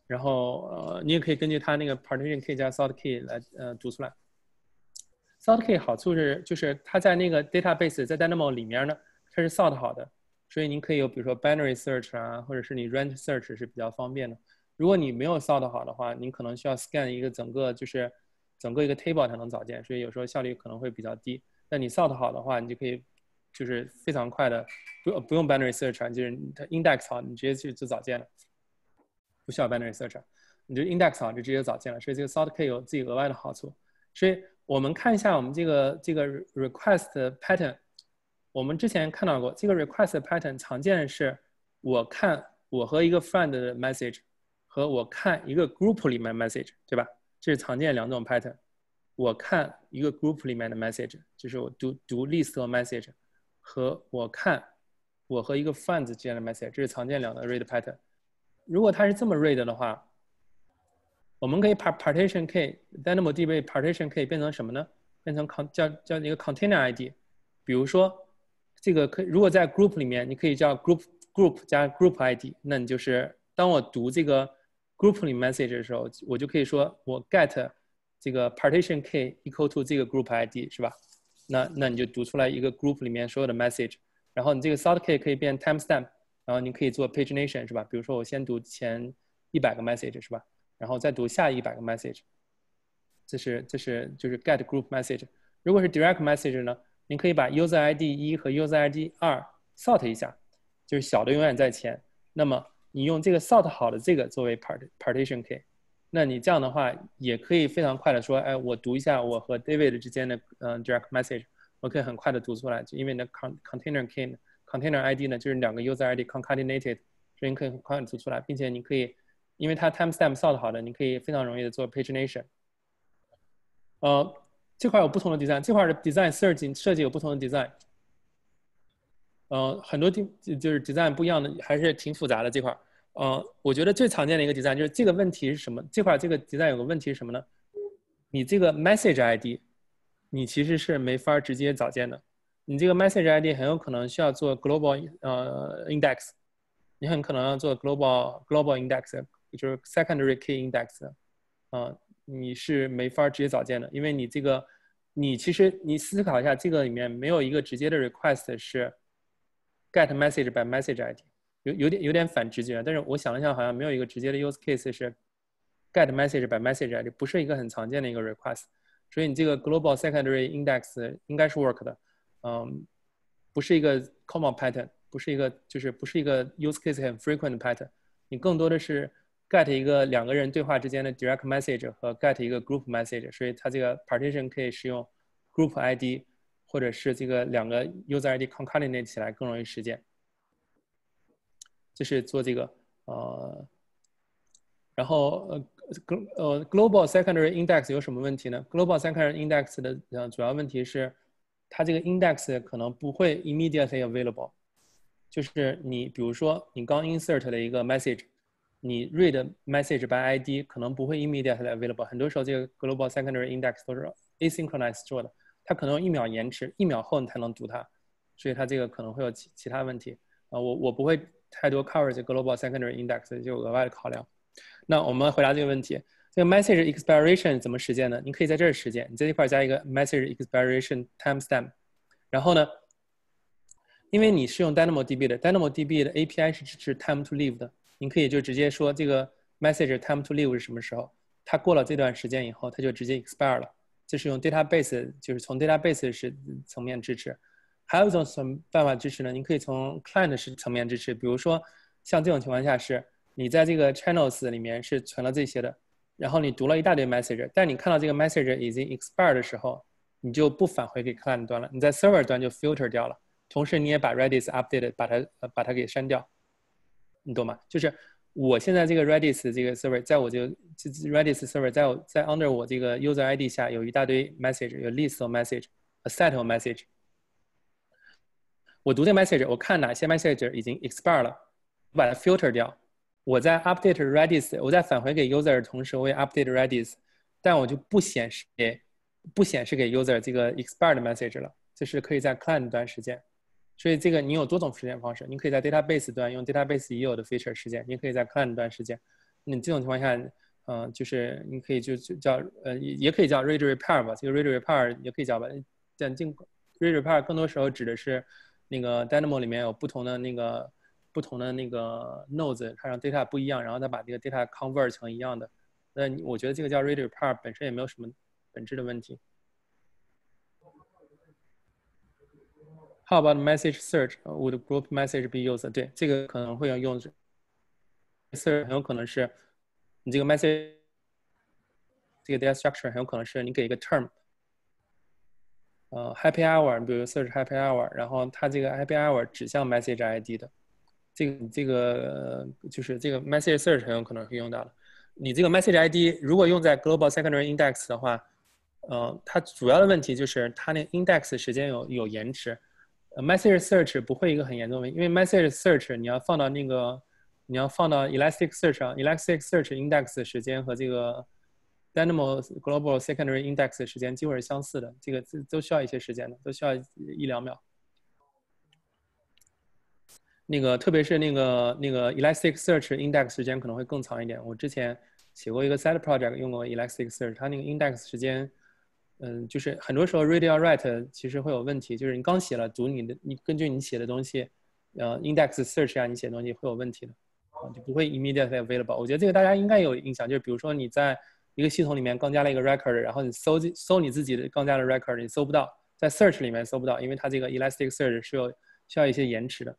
然后呃，你也可以根据它那个 partition key 加 sort key 来呃读出来。sort key 好处是就是它在那个 database 在 Dynamo 里面呢，它是 sort 好的，所以您可以有比如说 binary search 啊，或者是你 range search 是比较方便的。如果你没有 sort 好的话，您可能需要 scan 一个整个就是整个一个 table 才能找见，所以有时候效率可能会比较低。但你 sort 好的话，你就可以就是非常快的，不不用 binary search 啊，就是它 index 好，你直接去就找见了，不需要 binary search， 你就 index 好就直接找见了。所以这个 sort key 有自己额外的好处。所以我们看一下我们这个这个 request pattern， 我们之前看到过这个 request pattern 常见的是我看我和一个 friend 的 message 和我看一个 group 里面 message， 对吧？这是常见两种 pattern。我看一个 group 里面的 message， 就是我读读 list 和 message， 和我看我和一个 friend 之间的 message， 这是常见两个 read pattern。如果它是这么 read 的话，我们可以把 partition key DynamoDB partition key 变成什么呢？变成叫叫一个 container I D。比如说这个可如果在 group 里面，你可以叫 group group 加 group I D， 那你就是当我读这个 group 里 message 的时候，我就可以说我 get 这个 partition key equal to 这个 group I D 是吧？那那你就读出来一个 group 里面所有的 message， 然后你这个 sort key 可以变 timestamp， 然后你可以做 pagination 是吧？比如说我先读前一百个 message 是吧？然后再读下一百个 message， 这是这是就是 get group message。如果是 direct message 呢，您可以把 user I D 一和 user I D 二 sort 一下，就是小的永远在前。那么你用这个 sort 好的这个作为 part partition key， 那你这样的话也可以非常快的说，哎，我读一下我和 David 之间的嗯、呃、direct message， 我可以很快的读出来，就因为那 container key container I D 呢就是两个 user I D concatenated， 所以你可以很快的读出来，并且你可以。因为它 timestamp sort 好的，你可以非常容易的做 pagination。呃，这块有不同的 design， 这块的 design 设计设计有不同的 design。呃，很多地就是 design 不一样的，还是挺复杂的这块。呃，我觉得最常见的一个 design 就是这个问题是什么？这块这个 design 有个问题是什么呢？你这个 message I D， 你其实是没法直接找见的。你这个 message I D 很有可能需要做 global 呃 index， 你很可能要做 global global index。就是 secondary key index， 啊、呃，你是没法直接找见的，因为你这个，你其实你思考一下，这个里面没有一个直接的 request 是 get message by message I D， 有有点有点反直觉，但是我想了想，好像没有一个直接的 use case 是 get message by message I D， 不是一个很常见的一个 request， 所以你这个 global secondary index 应该是 work 的，嗯，不是一个 common pattern， 不是一个就是不是一个 use case 很 frequent 的 pattern， 你更多的是get 一个两个人对话之间的 direct message 和 get 一个 group message， 所以它这个 partition 可以使用 group I D 或者是这个两个 user I D concatenate 起来更容易实现。这是做这个呃，然后呃呃 global secondary index 有什么问题呢 ？global secondary index 的呃主要问题是它这个 index 可能不会 immediately available， 就是你比如说你刚 insert 的一个 message。你 read message by I D 可能不会 immediately available， 很多时候这个 global secondary index 都是 asynchronous 做的，它可能有一秒延迟，一秒后你才能读它，所以它这个可能会有其其他问题啊、呃。我我不会太多 cover 这 global secondary index， 就额外的考量。那我们回答这个问题，这个 message expiration 怎么实现呢？你可以在这儿实现，你在这块加一个 message expiration timestamp， 然后呢，因为你是用 DynamoDB 的 ，DynamoDB 的 A P I 是支持 time to live 的。您可以就直接说这个 message time to live 是什么时候，它过了这段时间以后，它就直接 expire 了。这是用 database， 就是从 database 是层面支持。还有一种什么办法支持呢？您可以从 client 是层面支持，比如说像这种情况下是，你在这个 channels 里面是存了这些的，然后你读了一大堆 message， 但你看到这个 message 已经 expire 的时候，你就不返回给 client 端了，你在 server 端就 filter 掉了，同时你也把 Redis update 把它把它给删掉。你懂吗？就是我现在这个 Redis 这个 server， 在我这个 Redis server， 在我在 under 我这个 user I D 下有一大堆 message， 有 list of message，a set of message。我读这个 message， 我看哪些 message 已经 expire 了，我把它 filter 掉。我在 update Redis， 我在返回给 user 的同时，我也 update Redis， 但我就不显示给不显示给 user 这个 expired message 了，这是可以在 client 端实现。所以这个你有多种实现方式，你可以在 database 端用 database 已有的 feature 实现，你可以在 client 端实现。 你这种情况下，嗯、呃，就是你可以就就叫呃，也可以叫 read repair 吧，这个 read repair 也可以叫吧。但这 read repair 更多时候指的是那个 Dynamo 里面有不同的那个不同的那个 nodes， 它让 data 不一样，然后它把这个 data convert 成一样的。那我觉得这个叫 read repair 本身也没有什么本质的问题。How about message search? Would group message be used? 对，这个可能会用用 search 很有可能是你这个 message 这个 data structure 很有可能是你给一个 term， 呃 happy hour， 比如 search happy hour， 然后它这个 happy hour 指向 message I D 的，这个这个就是这个 message search 很有可能会用到的。你这个 message I D 如果用在 global secondary index 的话，呃，它主要的问题就是它那 index 时间有有延迟。呃 message search 不会一个很严重的问题，因为 message search 你要放到那个你要放到 Elasticsearch 上 ，Elasticsearch index 时间和这个 Dynamo global secondary index 时间几乎是相似的，这个都需要一些时间的，都需要一两秒。那个特别是那个那个 Elasticsearch index 时间可能会更长一点。我之前写过一个 side project 用过 Elasticsearch， 它那个 index 时间。嗯，就是很多时候 read or write 其实会有问题，就是你刚写了读你的，你根据你写的东西，呃 ，index search 下你写的东西会有问题的，啊，就不会 immediately available。我觉得这个大家应该有印象，就是比如说你在一个系统里面刚加了一个 record， 然后你搜搜你自己的刚加的 record， 你搜不到，在 search 里面搜不到，因为它这个 Elasticsearch 是有需要一些延迟的。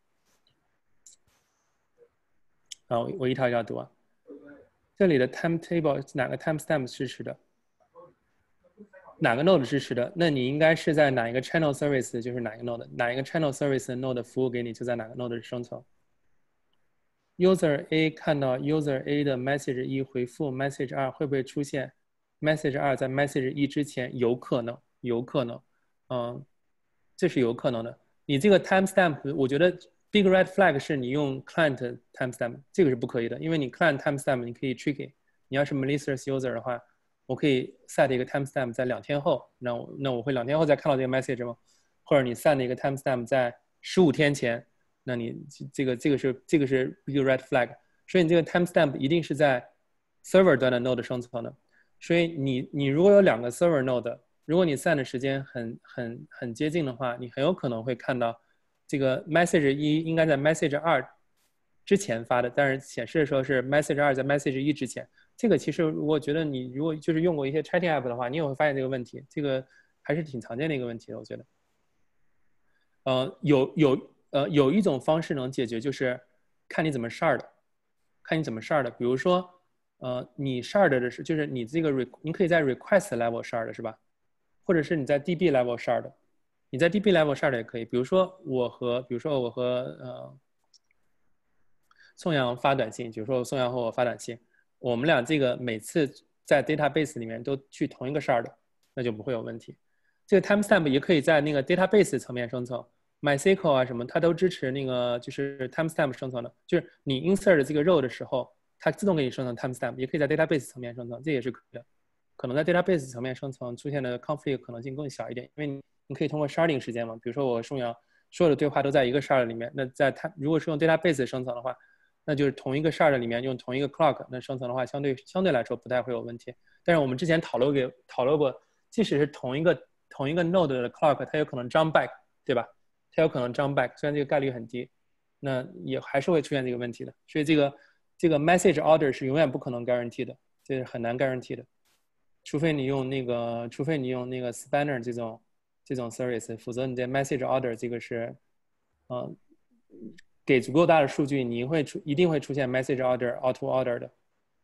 啊，我一条一条读啊。这里的 timetable 哪个 timestamp 支持的？哪个 node 支持的？那你应该是在哪一个 channel service， 就是哪一个 node， 哪一个 channel service 的 node 服务给你，就在哪个 node 生成。User A 看到 User A 的 message 一回复 message 二，会不会出现 message 二在 message 一之前？有可能，有可能，嗯，这是有可能的。你这个 timestamp， 我觉得 big red flag 是你用 client timestamp， 这个是不可以的，因为你 client timestamp 你可以 tricky， 你要是 malicious user 的话。我可以 set 一个 timestamp 在两天后，那我那我会两天后再看到这个 message 吗？或者你 set 一个 timestamp 在十五天前，那你这个这个是这个是 big red flag， 所以你这个 timestamp 一定是在 server 端的 node 生成的。所以你你如果有两个 server node， 如果你 set 的时间很很很接近的话，你很有可能会看到这个 message 一应该在 message 二之前发的，但是显示的时候是 message 二在 message 一之前。这个其实我觉得你如果就是用过一些 chatting app 的话，你也会发现这个问题，这个还是挺常见的一个问题的，我觉得。呃，有有呃有一种方式能解决，就是看你怎么 shard 的，看你怎么 shard 的。比如说，呃，你 shard 的是就是你这个 re 你可以在 request level shard 是吧？或者是你在 D B level shard， 你在 D B level shard 也可以。比如说我和比如说我和呃宋阳发短信，比如说宋阳和我发短信。我们俩这个每次在 database 里面都去同一个 shard， 那就不会有问题。这个 timestamp 也可以在那个 database 层面生成 ，MySQL 啊什么，它都支持那个就是 timestamp 生成的。就是你 insert 这个 row 的时候，它自动给你生成 timestamp， 也可以在 database 层面生成，这也是可以的。可能在 database 层面生成出现的 conflict 可能性更小一点，因为你可以通过 sharding 时间嘛，比如说我宋阳所有的对话都在一个 shard 里面，那在它如果是用 database 生成的话。那就是同一个 shard 里面用同一个 clock， 那生成的话相对相对来说不太会有问题。但是我们之前讨论过讨论过，即使是同一个同一个 node 的 clock， 它有可能 jump back， 对吧？它有可能 jump back， 虽然这个概率很低，那也还是会出现这个问题的。所以这个这个 message order 是永远不可能 guarantee 的，这是很难 guarantee 的，除非你用那个除非你用那个 spanner 这种这种 service， 否则你这 message order 这个是，嗯、呃。给足够大的数据，你会出一定会出现 message order auto order 的。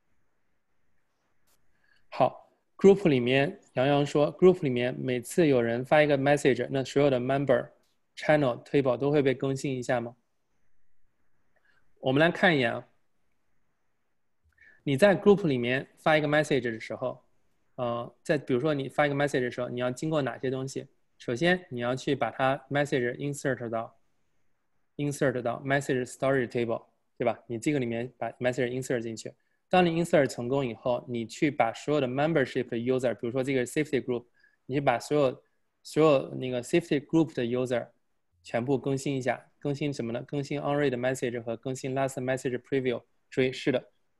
好 ，group 里面杨洋说 ，group 里面每次有人发一个 message， 那所有的 member channel table 都会被更新一下吗？我们来看一眼啊，你在 group 里面发一个 message 的时候，呃，在比如说你发一个 message 的时候，你要经过哪些东西？首先，你要去把它 message insert 到。insert 到 message story table， 对吧？你这个里面把 message insert 进去。当你 insert 成功以后，你去把所有的 membership 的 user， 比如说这个 safety group， 你去把所有所有那个 safety group 的 user 全部更新一下。更新什么呢？更新 onread message 和更新 last message preview。所以是的，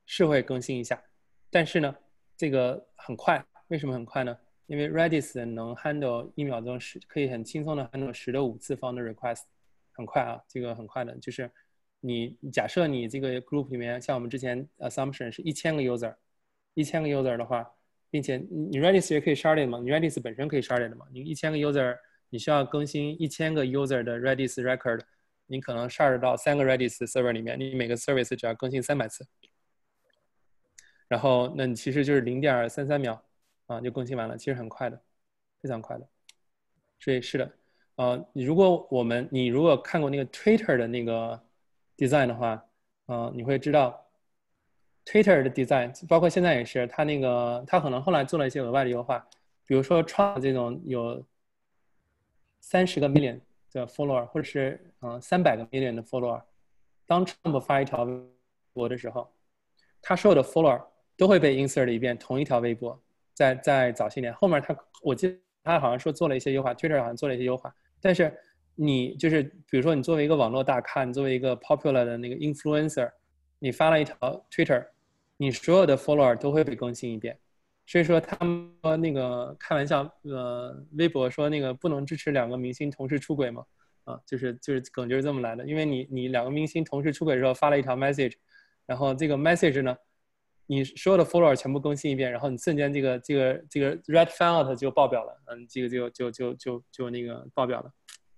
是会更新一下，但是呢，这个很快，为什么很快呢？因为 Redis 能 handle 一秒钟十，可以很轻松的 handle 十的五次方的 request， 很快啊，这个很快的，就是你假设你这个 group 里面，像我们之前 assumption 是一千个 user， 一千个 user 的话，并且你 Redis 也可以 sharded 嘛，你 Redis 本身可以 sharded 的嘛，你一千个 user， 你需要更新一千个 user 的 Redis record， 你可能 shard 到三个 Redis server 里面，你每个 service 只要更新三百次，然后那你其实就是零点三三秒。啊，就更新完了，其实很快的，非常快的。所以是的，呃，如果我们你如果看过那个 Twitter 的那个 design 的话，呃，你会知道 Twitter 的 design， 包括现在也是，它那个它可能后来做了一些额外的优化，比如说创这种有三十个 million 的 follower， 或者是嗯三百个 million 的 follower， 当 Trump 发一条微博的时候，他所有的 follower 都会被 insert 一遍同一条微博。在在早些年，后面他我记得他好像说做了一些优化 ，Twitter 好像做了一些优化，但是你就是比如说你作为一个网络大咖，你作为一个 popular 的那个 influencer， 你发了一条 Twitter， 你所有的 follower 都会被更新一遍，所以说他们说那个开玩笑，呃，微博说那个不能支持两个明星同时出轨嘛，啊，就是就是梗就是这么来的，因为你你两个明星同时出轨的时候发了一条 message， 然后这个 message 呢。你所有的 follower 全部更新一遍，然后你瞬间这个这个这个 red fan out 就爆表了，嗯，这个就就就就就那个爆表了。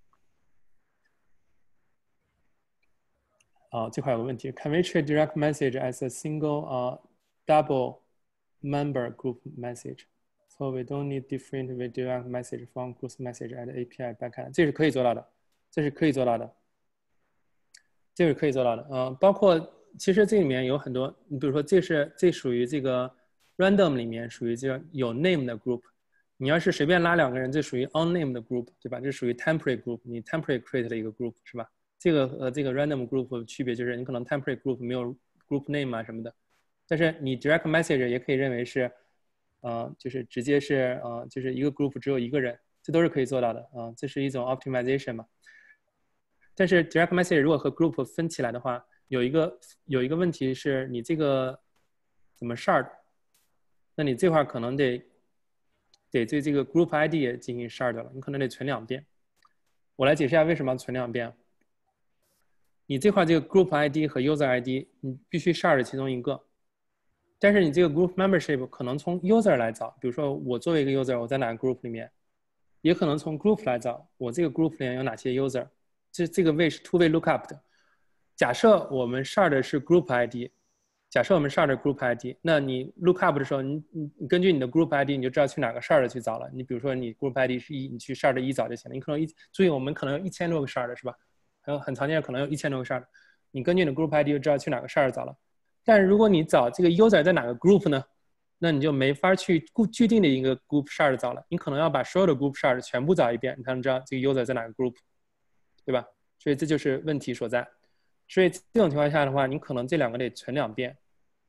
啊，这块有个问题 ，Can we treat direct message as a single 啊、uh, double member group message? So we don't need different with direct message from group message at A P I backend。这是可以做到的，这是可以做到的，这是可以做到的。嗯、呃，包括。其实这里面有很多，你比如说这是这属于这个 random 里面属于这个有 name 的 group， 你要是随便拉两个人，这属于 unname 的 group， 对吧？这属于 temporary group， 你 temporary create 的一个 group 是吧？这个和这个 random group 的区别就是你可能 temporary group 没有 group name 啊什么的，但是你 direct message 也可以认为是，呃，就是直接是呃就是一个 group 只有一个人，这都是可以做到的啊、呃，这是一种 optimization 嘛。但是 direct message 如果和 group 分起来的话，有一个有一个问题是你这个怎么 shard， 那你这块可能得得对这个 group I D 也进行 shard 了，你可能得存两遍。我来解释一下为什么要存两遍。你这块这个 group I D 和 user I D 你必须 shard 其中一个，但是你这个 group membership 可能从 user 来找，比如说我作为一个 user 我在哪个 group 里面，也可能从 group 来找我这个 group 里面有哪些 user， 这这个 way 是 two way lookup 的。假设我们 shard 的是 group I D， 假设我们 shard 的 group I D， 那你 lookup 的时候，你你根据你的 group I D， 你就知道去哪个 shard 去找了。你比如说你 group I D 是一，你去 shard 一找就行了。你可能一注意，我们可能有一千多个 shard 是吧？还有很常见，可能有一千多个 shard， 你根据你的 group I D 就知道去哪个 shard 找了。但是如果你找这个 user 在哪个 group 呢？那你就没法去固具定的一个 group shard 找了。你可能要把所有的 group shard 全部找一遍，你才能知道这个 user 在哪个 group， 对吧？所以这就是问题所在。所以这种情况下的话，你可能这两个得存两遍，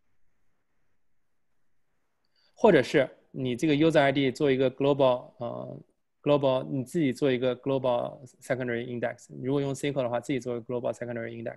或者是你这个 user I D 做一个 global 呃 global 你自己做一个 global secondary index。如果用 S Q L 的话，自己做一个 global secondary index，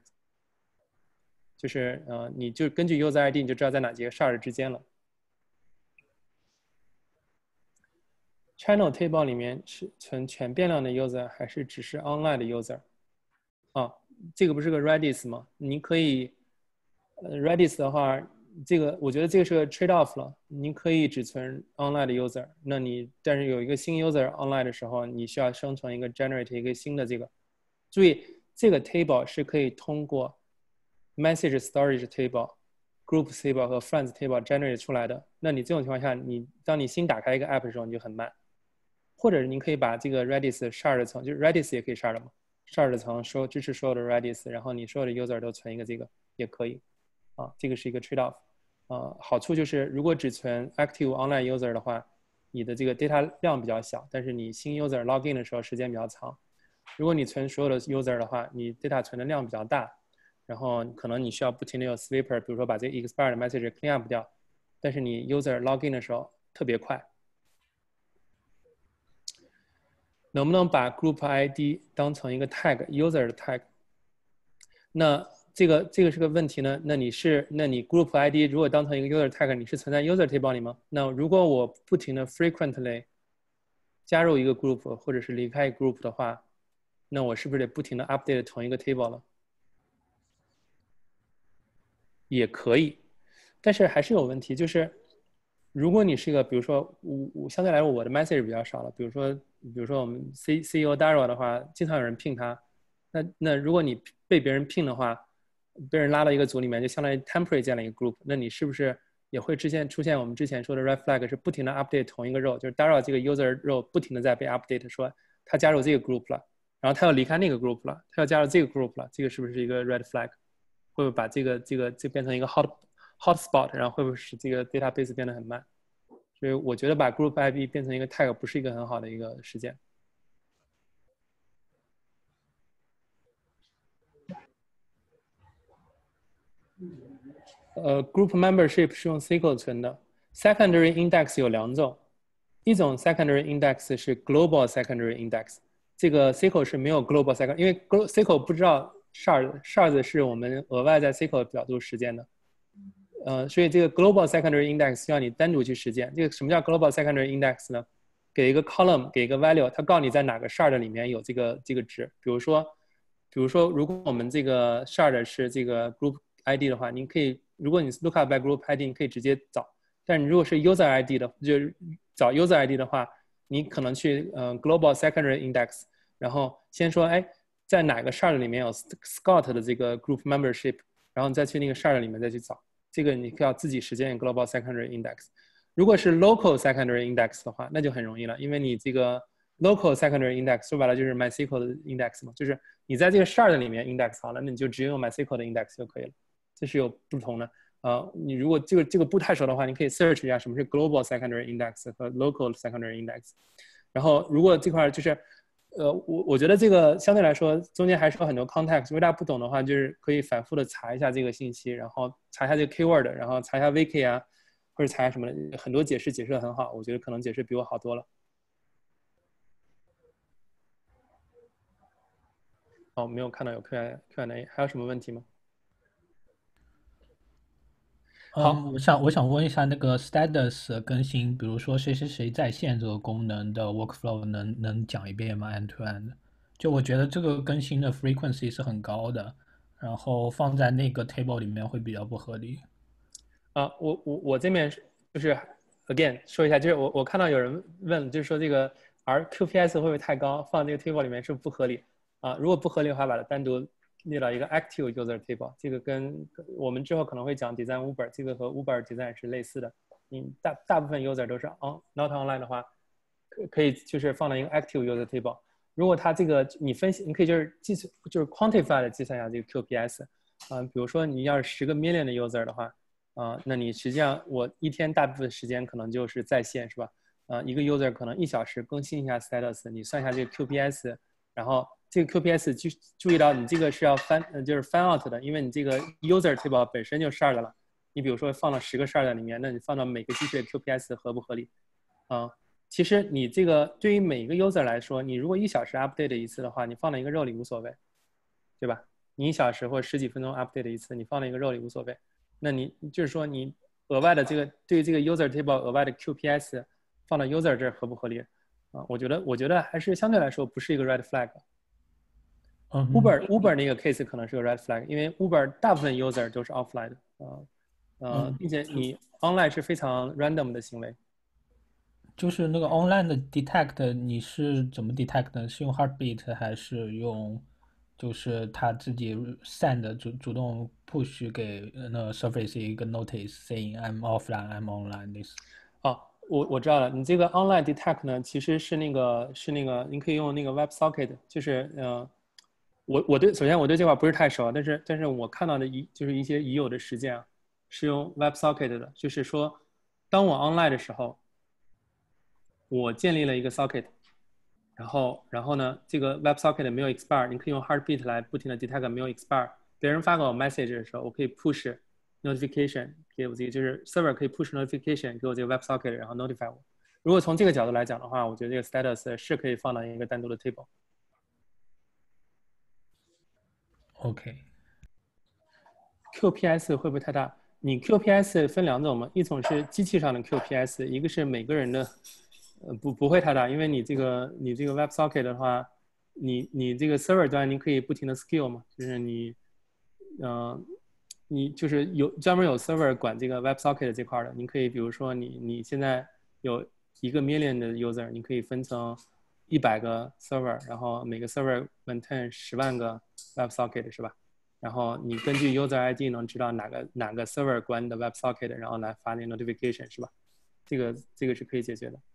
就是呃你就根据 user I D 你就知道在哪几个 shard 之间了。Channel table 里面是存全变量的 user 还是只是 online 的 user？ 啊，这个不是个 Redis 吗？你可以，呃 Redis 的话，这个我觉得这个是个 trade off 了。你可以只存 online 的 user， 那你但是有一个新 user online 的时候，你需要生成一个 generate 一个新的这个。注意，这个 table 是可以通过 message storage table、group table 和 friends table generate 出来的。那你这种情况下，你当你新打开一个 app 的时候，你就很慢。或者你可以把这个 Redis shard 层，就是 Redis 也可以 shard 嘛 ，shard 层说支持所有的 Redis， 然后你所有的 user 都存一个这个也可以，啊，这个是一个 trade off， 啊，好处就是如果只存 active online user 的话，你的这个 data 量比较小，但是你新 user login 的时候时间比较长。如果你存所有的 user 的话，你 data 存的量比较大，然后可能你需要不停的有 sweeper， 比如说把这个 expired message clean up 掉，但是你 user login 的时候特别快。能不能把 group I D 当成一个 tag user 的 tag？ 那这个这个是个问题呢，那你是那你 group I D 如果当成一个 user tag， 你是存在 user table 里吗？那如果我不停的 frequently 加入一个 group 或者是离开一个 group 的话，那我是不是得不停的 update 同一个 table 了？也可以，但是还是有问题，就是如果你是一个，比如说我我相对来说我的 message 比较少了，比如说比如说我们 C CEO Daryl 的话，经常有人ping他，那那如果你被别人ping的话，被人拉到一个组里面，就相当于 temporary 建了一个 group， 那你是不是也会之前出现我们之前说的 red flag 是不停的 update 同一个 row， 就是 Daryl 这个 user row 不停的在被 update， 说他加入这个 group 了，然后他要离开那个 group 了，他要加入这个 group 了，这个是不是一个 red flag？ 会不会把这个这个就变成一个 hot hotspot， 然后会不会使这个 database 变得很慢？所以我觉得把 group I D 变成一个 tag 不是一个很好的一个实践。呃 ，group membership 是用 S Q L 存的。Secondary index 有两种，一种 secondary index 是 global secondary index， 这个 S Q L 是没有 global secondary， 因为 S Q L 不知道 shard shard 是我们额外在 S Q L 角度实践的。呃，所以这个 global secondary index 需要你单独去实践。这个什么叫 global secondary index 呢？给一个 column， 给一个 value， 它告诉你在哪个 shard 里面有这个这个值。比如说，比如说，如果我们这个 shard 是这个 group I D 的话，你可以，如果你 look up by group I D， 你可以直接找。但你如果是 user I D 的，就是找 user I D 的话，你可能去呃 global secondary index， 然后先说，哎，在哪个 shard 里面有 Scott 的这个 group membership， 然后你再去那个 shard 里面再去找。这个你要自己实现 global secondary index。如果是 local secondary index 的话，那就很容易了，因为你这个 local secondary index 说白了就是 MySQL 的 index 嘛，就是你在这个 shard 里面 index 好了，那你就直接用 MySQL 的 index 就可以了。这是有不同的。呃，你如果这个这个不太熟的话，你可以 search 一下什么是 global secondary index 和 local secondary index。然后如果这块就是，呃，我我觉得这个相对来说中间还是有很多 context， 如果大家不懂的话，就是可以反复的查一下这个信息，然后查一下这个 keyword， 然后查一下 wiki 啊，或者查什么的，很多解释解释的很好，我觉得可能解释比我好多了。哦，没有看到有 Q and A， 还有什么问题吗？ 嗯，我想我想问一下那个 status 更新，比如说谁谁谁在线这个功能的 workflow 能能讲一遍吗 ？end to end？就我觉得这个更新的 frequency 是很高的，然后放在那个 table 里面会比较不合理。 啊，我我我这边就是 again 说一下，就是我我看到有人问，就是说这个 R Q P S 会不会太高，放这个 table 里面是不是不合理啊？如果不合理的话，把它单独列到一个 active user table， 这个跟我们之后可能会讲 design Uber， 这个和 Uber design 是类似的。你大大部分 user 都是 on not online 的话，可可以就是放到一个 active user table。如果它这个你分析，你可以就是计算就是 quantify 的计算一下这个 Q P S， 啊，比如说你要是十个 million 的 user 的话。啊、呃，那你实际上我一天大部分时间可能就是在线，是吧？啊、呃，一个 user 可能一小时更新一下 status， 你算一下这个 Q P S， 然后这个 Q P S 就注意到你这个是要翻，呃，就是翻 out 的，因为你这个 user table 本身就十二个了。你比如说放了十个十二个里面，那你放到每个机器的 Q P S 合不合理？啊、呃，其实你这个对于每一个 user 来说，你如果一小时 update 一次的话，你放到一个 row 里无所谓，对吧？你一小时或者十几分钟 update 一次，你放到一个 row 里无所谓。那你就是说，你额外的这个对于这个 user table 额外的 Q P S 放到 user 这儿合不合理啊？我觉得，我觉得还是相对来说不是一个 red flag。 嗯 Uber Uber 那个 case 可能是个 red flag， 因为 Uber 大部分 user 都是 offline 的，呃呃，并且你 online 是非常 random 的行为。 就是那个 online 的 detect， 你是怎么 detect 的？是用 heartbeat 还是用？就是他自己 send 主主动 push 给那个 Surface 一个 notice saying I'm offline, I'm online this。 哦，我我知道了，你这个 online detect 呢，其实是那个是那个，你可以用那个 WebSocket， 就是呃，我我对首先我对这块不是太熟，但是但是我看到的一就是一些已有的实践啊，是用 WebSocket 的，就是说，当我 online 的时候，我建立了一个 socket。然后，然后呢，这个 WebSocket 没有 expire， 你可以用 Heartbeat 来不停的 detect 没有 expire。别人发给我 message 的时候，我可以 push notification 给我这个，就是 server 可以 push notification 给我这个 WebSocket， 然后 notify 我。如果从这个角度来讲的话，我觉得这个 status 是可以放到一个单独的 table。 OK。 Q P S 会不会太大？你 Q P S 分两种嘛，一种是机器上的 Q P S， 一个是每个人的，呃，不不会太大，因为你这个你这个 WebSocket 的话，你你这个 server 端你可以不停的 scale 嘛，就是你，嗯、呃，你就是有专门有 server 管这个 WebSocket 这块的，你可以比如说你你现在有一个 million 的 user， 你可以分成一百个 server， 然后每个 server maintain 十万个 WebSocket 是吧？然后你根据 user I D 能知道哪个哪个 server 管你的 WebSocket， 然后来发那个 notification 是吧？这个这个是可以解决的。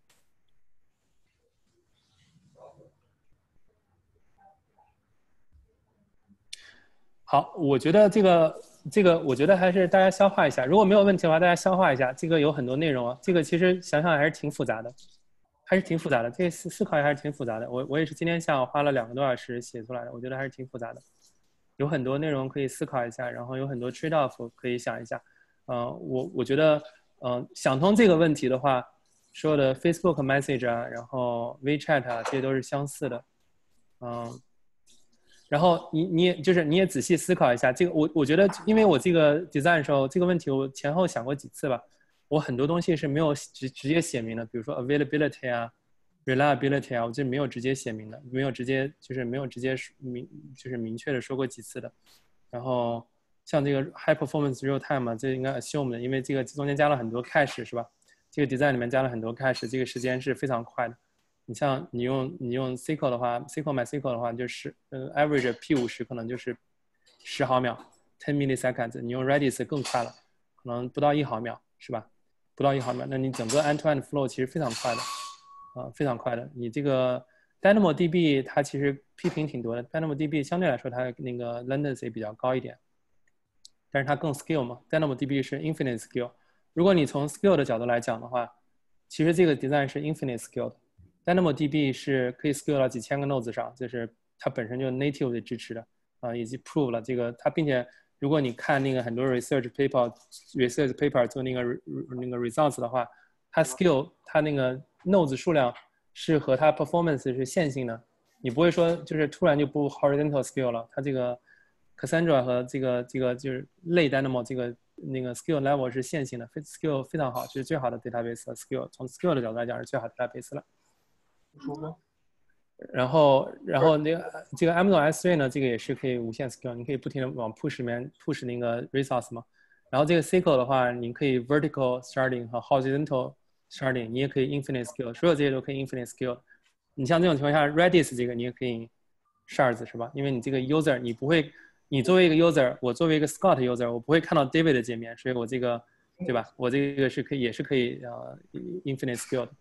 好，我觉得这个这个，我觉得还是大家消化一下。如果没有问题的话，大家消化一下。这个有很多内容啊，这个其实想想还是挺复杂的，还是挺复杂的。这个思思考也还是挺复杂的。我我也是今天下午花了两个多小时写出来的，我觉得还是挺复杂的。有很多内容可以思考一下，然后有很多 trade off 可以想一下。呃，我我觉得，呃，想通这个问题的话，所有的 Facebook Message 啊，然后 WeChat 啊，这些都是相似的。嗯、呃，然后你你也就是你也仔细思考一下，这个我我觉得，因为我这个 design 的时候，这个问题我前后想过几次吧。我很多东西是没有直直接写明的，比如说 availability 啊。reliability 啊，我这没有直接写明的，没有直接就是没有直接明就是明确的说过几次的。然后像这个 high performance real time 啊，这应该 assume 的，因为这个中间加了很多 cache 是吧？这个 design 里面加了很多 cache， 这个时间是非常快的。你像你用你用 S Q L 的话 ，S Q L MySQL 的话就是呃 average P 五十可能就是十毫秒 ten milliseconds， 你用 Redis 更快了，可能不到一毫秒是吧？不到一毫秒，那你整个 end-to-end flow 其实非常快的。啊、呃，非常快的。你这个 DynamoDB 它其实批评挺多的 ，DynamoDB 相对来说它那个 latency 比较高一点，但是它更 scale 嘛 ，DynamoDB 是 infinite scale。如果你从 scale 的角度来讲的话，其实这个 design 是 infinite scale 的。DynamoDB 是可以 scale 到几千个 nodes 上，就是它本身就 native 的支持的啊、呃，以及 prove 了这个它，并且如果你看那个很多 research paper research paper 做那个那个 results 的话，它 scale 它那个 nodes 数量是和它 performance 是线性的，你不会说就是突然就不 horizontal scale 了。它这个 Cassandra 和这个这个就是类 Dynamo 这个那个 scale level 是线性的 ，scale 非常好，就是最好的 database scale。从 scale 的角度来讲是最好的 database 了。说过。然后，然后那个这个 Amazon S 三 呢，这个也是可以无限 scale， 你可以不停的往 push 里面 push 那个 resource 嘛。然后这个 S Q L 的话，你可以 vertical starting 和 horizontal starting， 你也可以 infinite scale， 所有这些都可以 infinite scale。你像这种情况下 ，Redis 这个你也可以 shards 是吧？因为你这个 user 你不会，你作为一个 user， 我作为一个 Scott user， 我不会看到 David 的界面，所以我这个对吧？我这个是可以也是可以呃 infinite scale 的。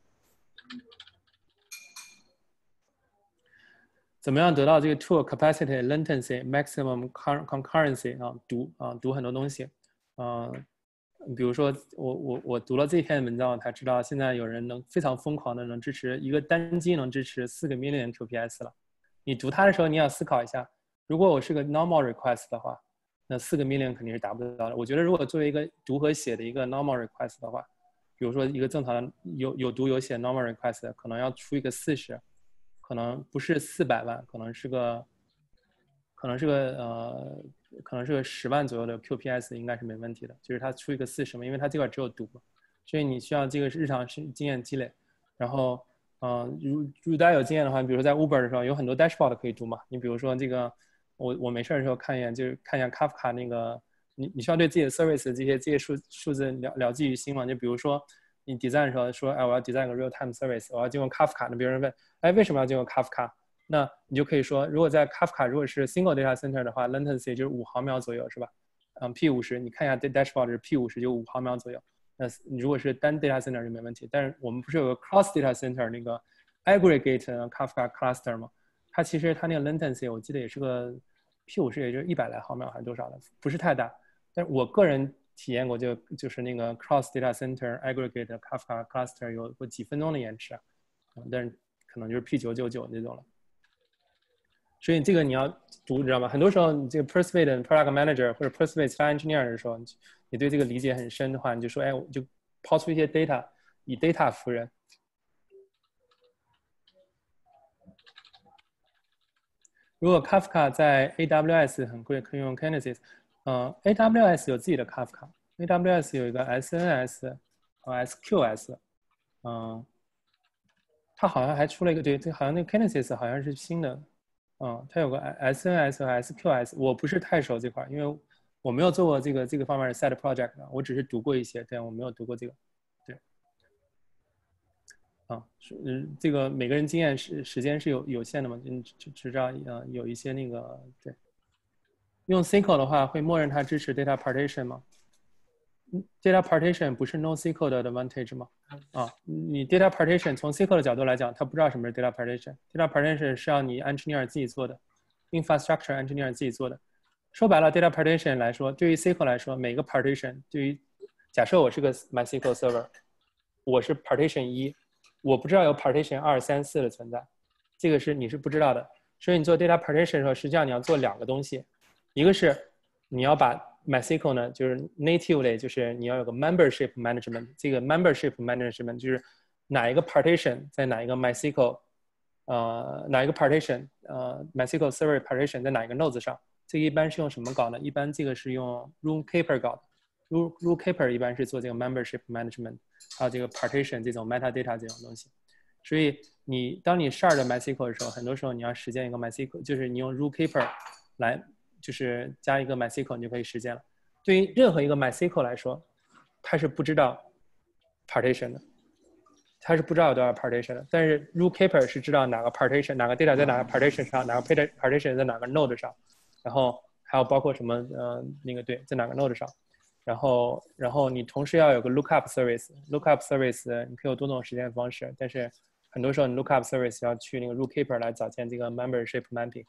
怎么样得到这个 tool capacity latency maximum concurrency 啊？读啊读很多东西，啊、呃，比如说我我我读了这篇文章，我才知道现在有人能非常疯狂的能支持一个单机能支持四个 million Q P S 了。你读它的时候，你要思考一下，如果我是个 normal request 的话，那四个 million 肯定是达不到的。我觉得如果作为一个读和写的一个 normal request 的话，比如说一个正常的有有读有写 normal request， 可能要出一个四十。可能不是四百万，可能是个，可能是个呃，可能是个十万左右的 Q P S 应该是没问题的。就是它出一个四十嘛，因为它这块只有读，所以你需要这个日常是经验积累。然后，嗯、呃，如如果大家有经验的话，比如说在 Uber 的时候有很多 dashboard 可以读嘛。你比如说这个，我我没事的时候看一眼，就是看一下 Kafka 那个，你你需要对自己的 service 这些这些数数字了了记于心嘛。就比如说。你 design 的时候说，哎，我要 design 个 real time service， 我要经过 Kafka， 那别人问，哎，为什么要经过 Kafka？ 那你就可以说，如果在 Kafka 如果是 single data center 的话 ，latency 就是五毫秒左右，是吧？嗯 ，P 五十，你看一下 dashboard 是 P 五十就五毫秒左右。那如果是单 data center 就没问题。但是我们不是有个 cross data center 那个 aggregate Kafka cluster 吗？它其实它那个 latency 我记得也是个 P 五十，也就一百来毫秒还是多少的，不是太大。但是我个人体验过就就是那个 cross data center aggregate Kafka cluster 有过几分钟的延迟，啊，但是可能就是 P 九九九那种了。所以这个你要读，你知道吗？很多时候你这个 persuade product manager 或者 persuade 其他 engineer 的时候，你对这个理解很深的话，你就说，哎，我就抛出一些 data， 以 data 服人。如果 Kafka 在 A W S 很贵，可以用 Kinesis。 呃 ，A W S 有自己的 Kafka，A W S 有一个 S N S 和 S Q S， 嗯，它好像还出了一个，对，这好像那个 Kinesis 好像是新的，嗯，它有个 S N S 和 S Q S， 我不是太熟这块，因为我没有做过这个这个方面的 side project， 我只是读过一些，但我没有读过这个，对。啊，是，嗯，这个每个人经验时时间是有有限的嘛，嗯，只知道，呃，有一些那个，对，用 S Q L 的话会默认它支持 data partition 吗 ？data partition 不是 NoSQL 的 advantage 吗？啊，你 data partition 从 S Q L 的角度来讲，它不知道什么是 data partition，data partition 是要你 engineer 自己做的 ，infrastructure engineer 自己做的。说白了 ，data partition 来说，对于 S Q L 来说，每个 partition 对于，假设我是个 MySQL server， 我是 partition 一。我不知道有 partition 二、三、四的存在，这个是你是不知道的。所以你做 data partition 的时候，实际上你要做两个东西，一个是你要把 MySQL 呢，就是 natively， 就是你要有个 membership management， 这个 membership management 就是哪一个 partition 在哪一个 MySQL， 呃，哪一个 partition， 呃 MySQL server partition 在哪一个 node 上，这个一般是用什么搞呢？一般这个是用 Runekeeper 搞的。Runekeeper 一般是做这个 membership management， 还有这个 partition 这种 metadata 这种东西。所以你当你 shard MySQL 的时候，很多时候你要实现一个 MySQL， 就是你用 Runekeeper 来，就是加一个 MySQL 你就可以实现了。对于任何一个 MySQL 来说，它是不知道 partition 的，它是不知道有多少 partition 的。但是 Runekeeper 是知道哪个 partition， 哪个 data 在哪个 partition 上，哪个 partition 在哪个 node 上，然后还有包括什么呃那个对，在哪个 node 上。然后，然后你同时要有个 lookup service，lookup service 你可以有多种实现方式，但是很多时候你 lookup service 要去那个 Runekeeper 来找见这个 membership mapping。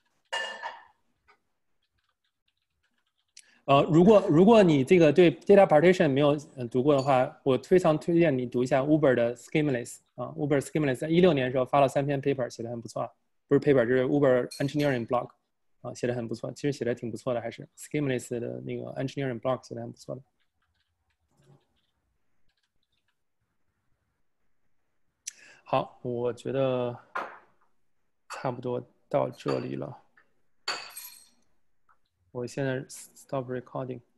呃，如果如果你这个对 data partition 没有读过的话，我非常推荐你读一下 Uber 的 Schemaless 啊 ，Uber Schemaless 在一六年的时候发了三篇 paper， 写的很不错，不是 paper 就是 Uber engineering blog。啊，写的很不错，其实写的挺不错的，还是 Schemaless 的那个 engineering blog 写的很不错的。好，我觉得差不多到这里了，我现在 stop recording。